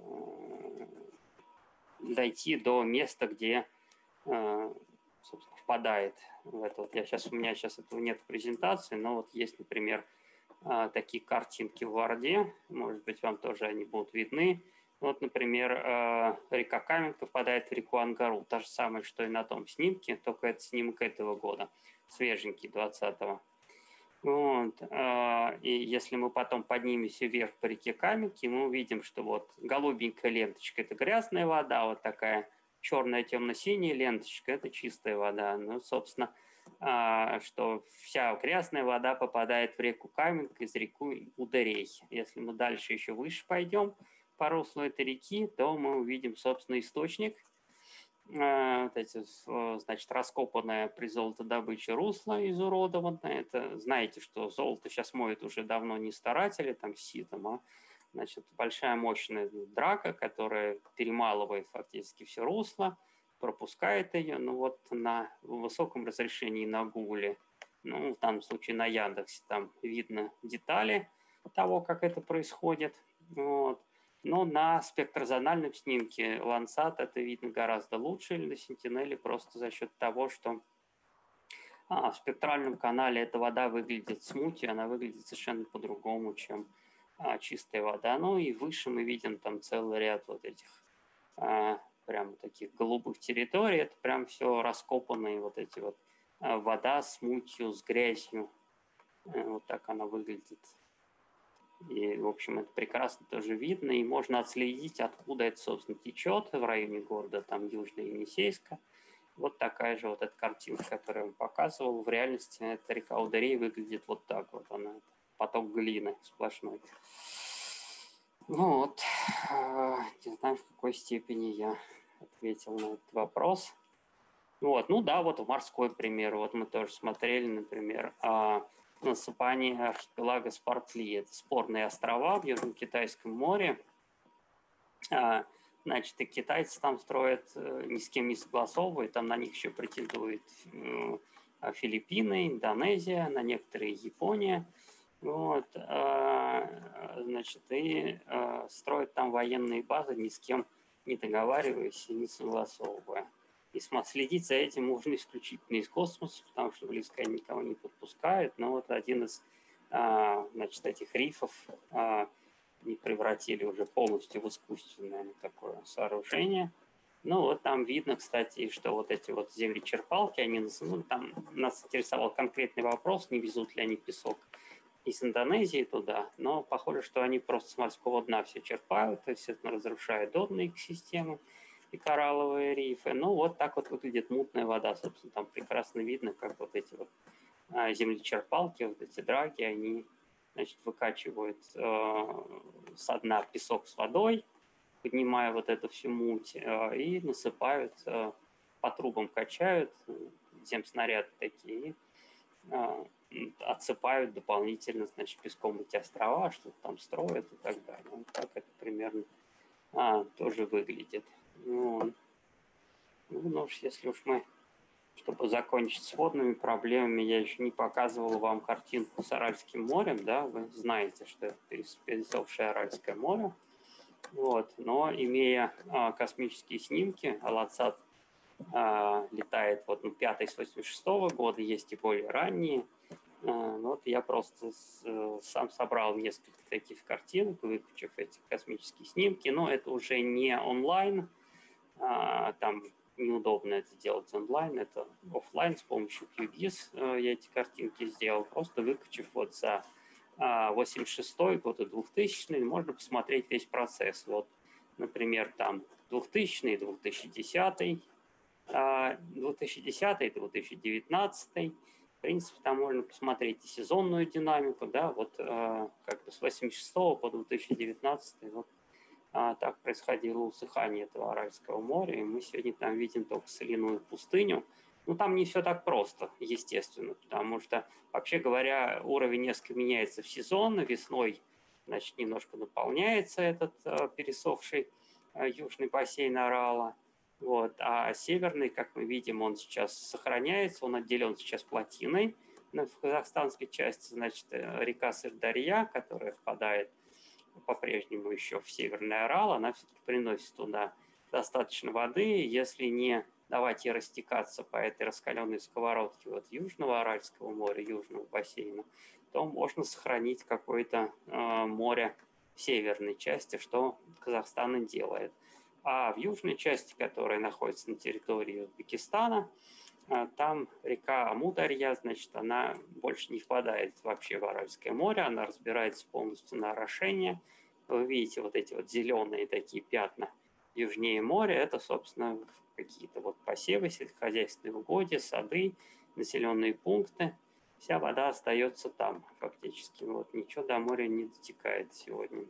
дойти до места, где а, собственно, впадает в это. Вот я сейчас, у меня сейчас этого нет в презентации, но вот есть, например, такие картинки в Варде, может быть, вам тоже они будут видны. Вот, например, река Каменка впадает в реку Ангару, та же самая, что и на том снимке, только это снимок этого года, свеженький, двадцатого. Вот. И если мы потом поднимемся вверх по реке Каменки, мы увидим, что вот голубенькая ленточка – это грязная вода, вот такая черная темно-синяя ленточка – это чистая вода. Ну, собственно, что вся грязная вода попадает в реку Каменка из реки Ударей. Если мы дальше еще выше пойдем по руслу этой реки, то мы увидим, собственно, источник. Вот эти, значит, раскопанное при золотодобыче русло изуродованное. Это, знаете, что золото сейчас моют уже давно не старатели там ситом, а, значит, большая мощная драка, которая перемалывает фактически все русло, пропускает ее. Ну вот на высоком разрешении на Гугле, ну в данном случае на Яндексе, там видно детали того, как это происходит. Вот. Но на спектрозональном снимке Landsat это видно гораздо лучше, или на Sentinel просто за счет того, что а, в спектральном канале эта вода выглядит смути, она выглядит совершенно по-другому, чем а, чистая вода. Ну и выше мы видим там целый ряд вот этих а, прям таких голубых территорий. Это прям все раскопанные вот эти вот а, вода с мутью, с грязью. А, вот так она выглядит. И, в общем, это прекрасно тоже видно, и можно отследить, откуда это, собственно, течет в районе города, там, Южная Енисейска. Вот такая же вот эта картинка, которую я вам показывал. В реальности эта река Ударей выглядит вот так вот, она поток глины сплошной. Ну вот, не знаю, в какой степени я ответил на этот вопрос. Вот, ну да, вот в морской пример, вот мы тоже смотрели, например, насыпание архипелага Спартли. Это спорные острова в Южном Китайском море. Значит, и китайцы там строят, ни с кем не согласовывают, там на них еще претендуют Филиппины, Индонезия, на некоторые Япония. Вот, значит, и строят там военные базы, ни с кем не договариваясь и не согласовывая. И следить за этим можно исключительно из космоса, потому что близко они никого не подпускают. Но вот один из, значит, этих рифов не превратили уже полностью в искусственное такое сооружение. Ну вот там видно, кстати, что вот эти вот землечерпалки, они, ну, там нас интересовал конкретный вопрос, не везут ли они песок из Индонезии туда, но похоже, что они просто с морского дна все черпают, то есть это разрушает донные экосистемы и коралловые рифы. Ну вот так вот выглядит мутная вода, собственно, там прекрасно видно, как вот эти вот землечерпалки, вот эти драги, они, значит, выкачивают э, со дна песок с водой, поднимая вот эту всю муть, э, и насыпают, э, по трубам качают, земснаряды такие, э, отсыпают дополнительно, значит, песком эти острова, что-то там строят и так далее. Вот так это примерно а, тоже выглядит. Ну, ну уж если уж мы, чтобы закончить с водными проблемами, я еще не показывал вам картинку с Аральским морем, да, вы знаете, что это пересохшее Аральское море. Вот. Но имея а, космические снимки, а Landsat а, летает вот, ну, пятый с восемьдесят шестого года, есть и более ранние. А, вот я просто с, сам собрал несколько таких картинок, выключив эти космические снимки, но это уже не онлайн, а, там неудобно это делать онлайн, это офлайн с помощью кью-гис я эти картинки сделал, просто выкачив вот за восемьдесят шестой год и двухтысячный, можно посмотреть весь процесс. Вот, например, там двухтысячный, две тысячи десятый, две тысячи десятый, две тысячи девятнадцатый. В принципе, там можно посмотреть и сезонную динамику, да, вот как бы с восемьдесят шестого по две тысячи девятнадцатый, вот а, так происходило усыхание этого Аральского моря, и мы сегодня там видим только соляную пустыню. Ну, там не все так просто, естественно, потому что, вообще говоря, уровень несколько меняется в сезон, весной, значит, немножко наполняется этот а, пересохший а, южный бассейн Арала, вот, а северный, как мы видим, он сейчас сохраняется, он отделен сейчас плотиной в казахстанской части, значит, река Сырдарья, которая впадает по-прежнему еще в Северный Арал, она все-таки приносит туда достаточно воды. Если не давать ей растекаться по этой раскаленной сковородке вот Южного Аральского моря, Южного бассейна, то можно сохранить какое-то э, море в северной части, что Казахстан и делает. А в южной части, которая находится на территории Узбекистана, Там река Амударья, значит, она больше не впадает вообще в Аральское море, она разбирается полностью на орошение. Вы видите вот эти вот зеленые такие пятна южнее моря, это, собственно, какие-то вот посевы, сельскохозяйственные угодья, сады, населенные пункты. Вся вода остается там фактически. Вот, ничего до моря не дотекает сегодня.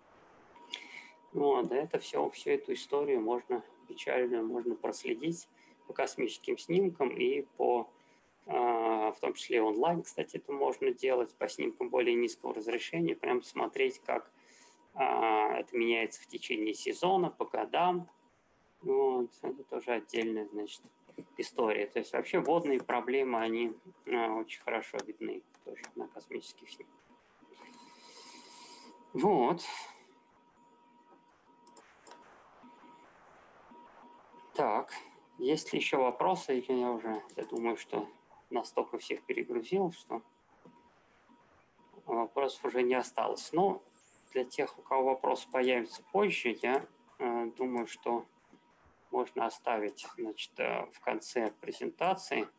Вот, это все, всю эту историю можно, печальную, можно проследить по космическим снимкам и по, э, в том числе онлайн, кстати, это можно делать, по снимкам более низкого разрешения, прям смотреть, как э, это меняется в течение сезона, по годам. Вот, это тоже отдельная, значит, история. То есть вообще водные проблемы, они э, очень хорошо видны тоже на космических снимках. Вот. Так, есть ли еще вопросы? Или я уже, я думаю, что настолько всех перегрузил, что вопросов уже не осталось. Но для тех, у кого вопросы появятся позже, я э, думаю, что можно оставить, значит, э, в конце презентации.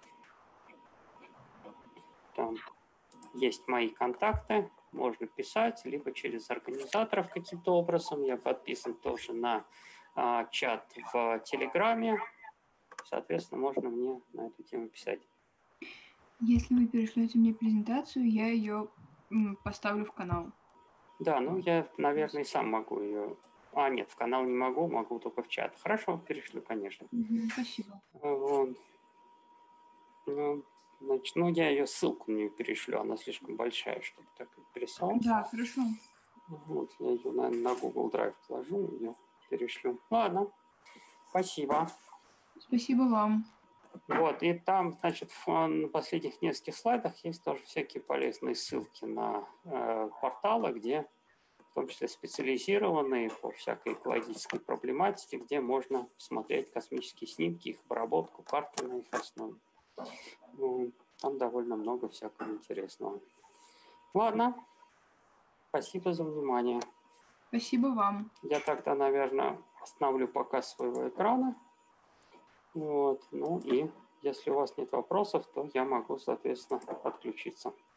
Там есть мои контакты, можно писать, либо через организаторов каким-то образом. Я подписан тоже на э, чат в Телеграме. Соответственно, можно мне на эту тему писать. Если вы перешлете мне презентацию, я ее поставлю в канал. Да, ну я, наверное, и сам могу ее... А, нет, в канал не могу, могу только в чат. Хорошо, перешлю, конечно. Угу, спасибо. Вот. Ну, значит, ну, я ее ссылку мне перешлю, она слишком большая, чтобы так пересылать. Да, хорошо. Вот, я ее, наверное, на Google Drive положу, ее перешлю. Ладно, спасибо. Спасибо вам. Вот, и там, значит, на последних нескольких слайдах есть тоже всякие полезные ссылки на э, порталы, где, в том числе специализированные по всякой экологической проблематике, где можно посмотреть космические снимки, их обработку, карты на их основе. Ну, там довольно много всякого интересного. Ладно, спасибо за внимание. Спасибо вам. Я тогда, наверное, остановлю показ своего экрана. Вот, ну и если у вас нет вопросов, то я могу, соответственно, подключиться.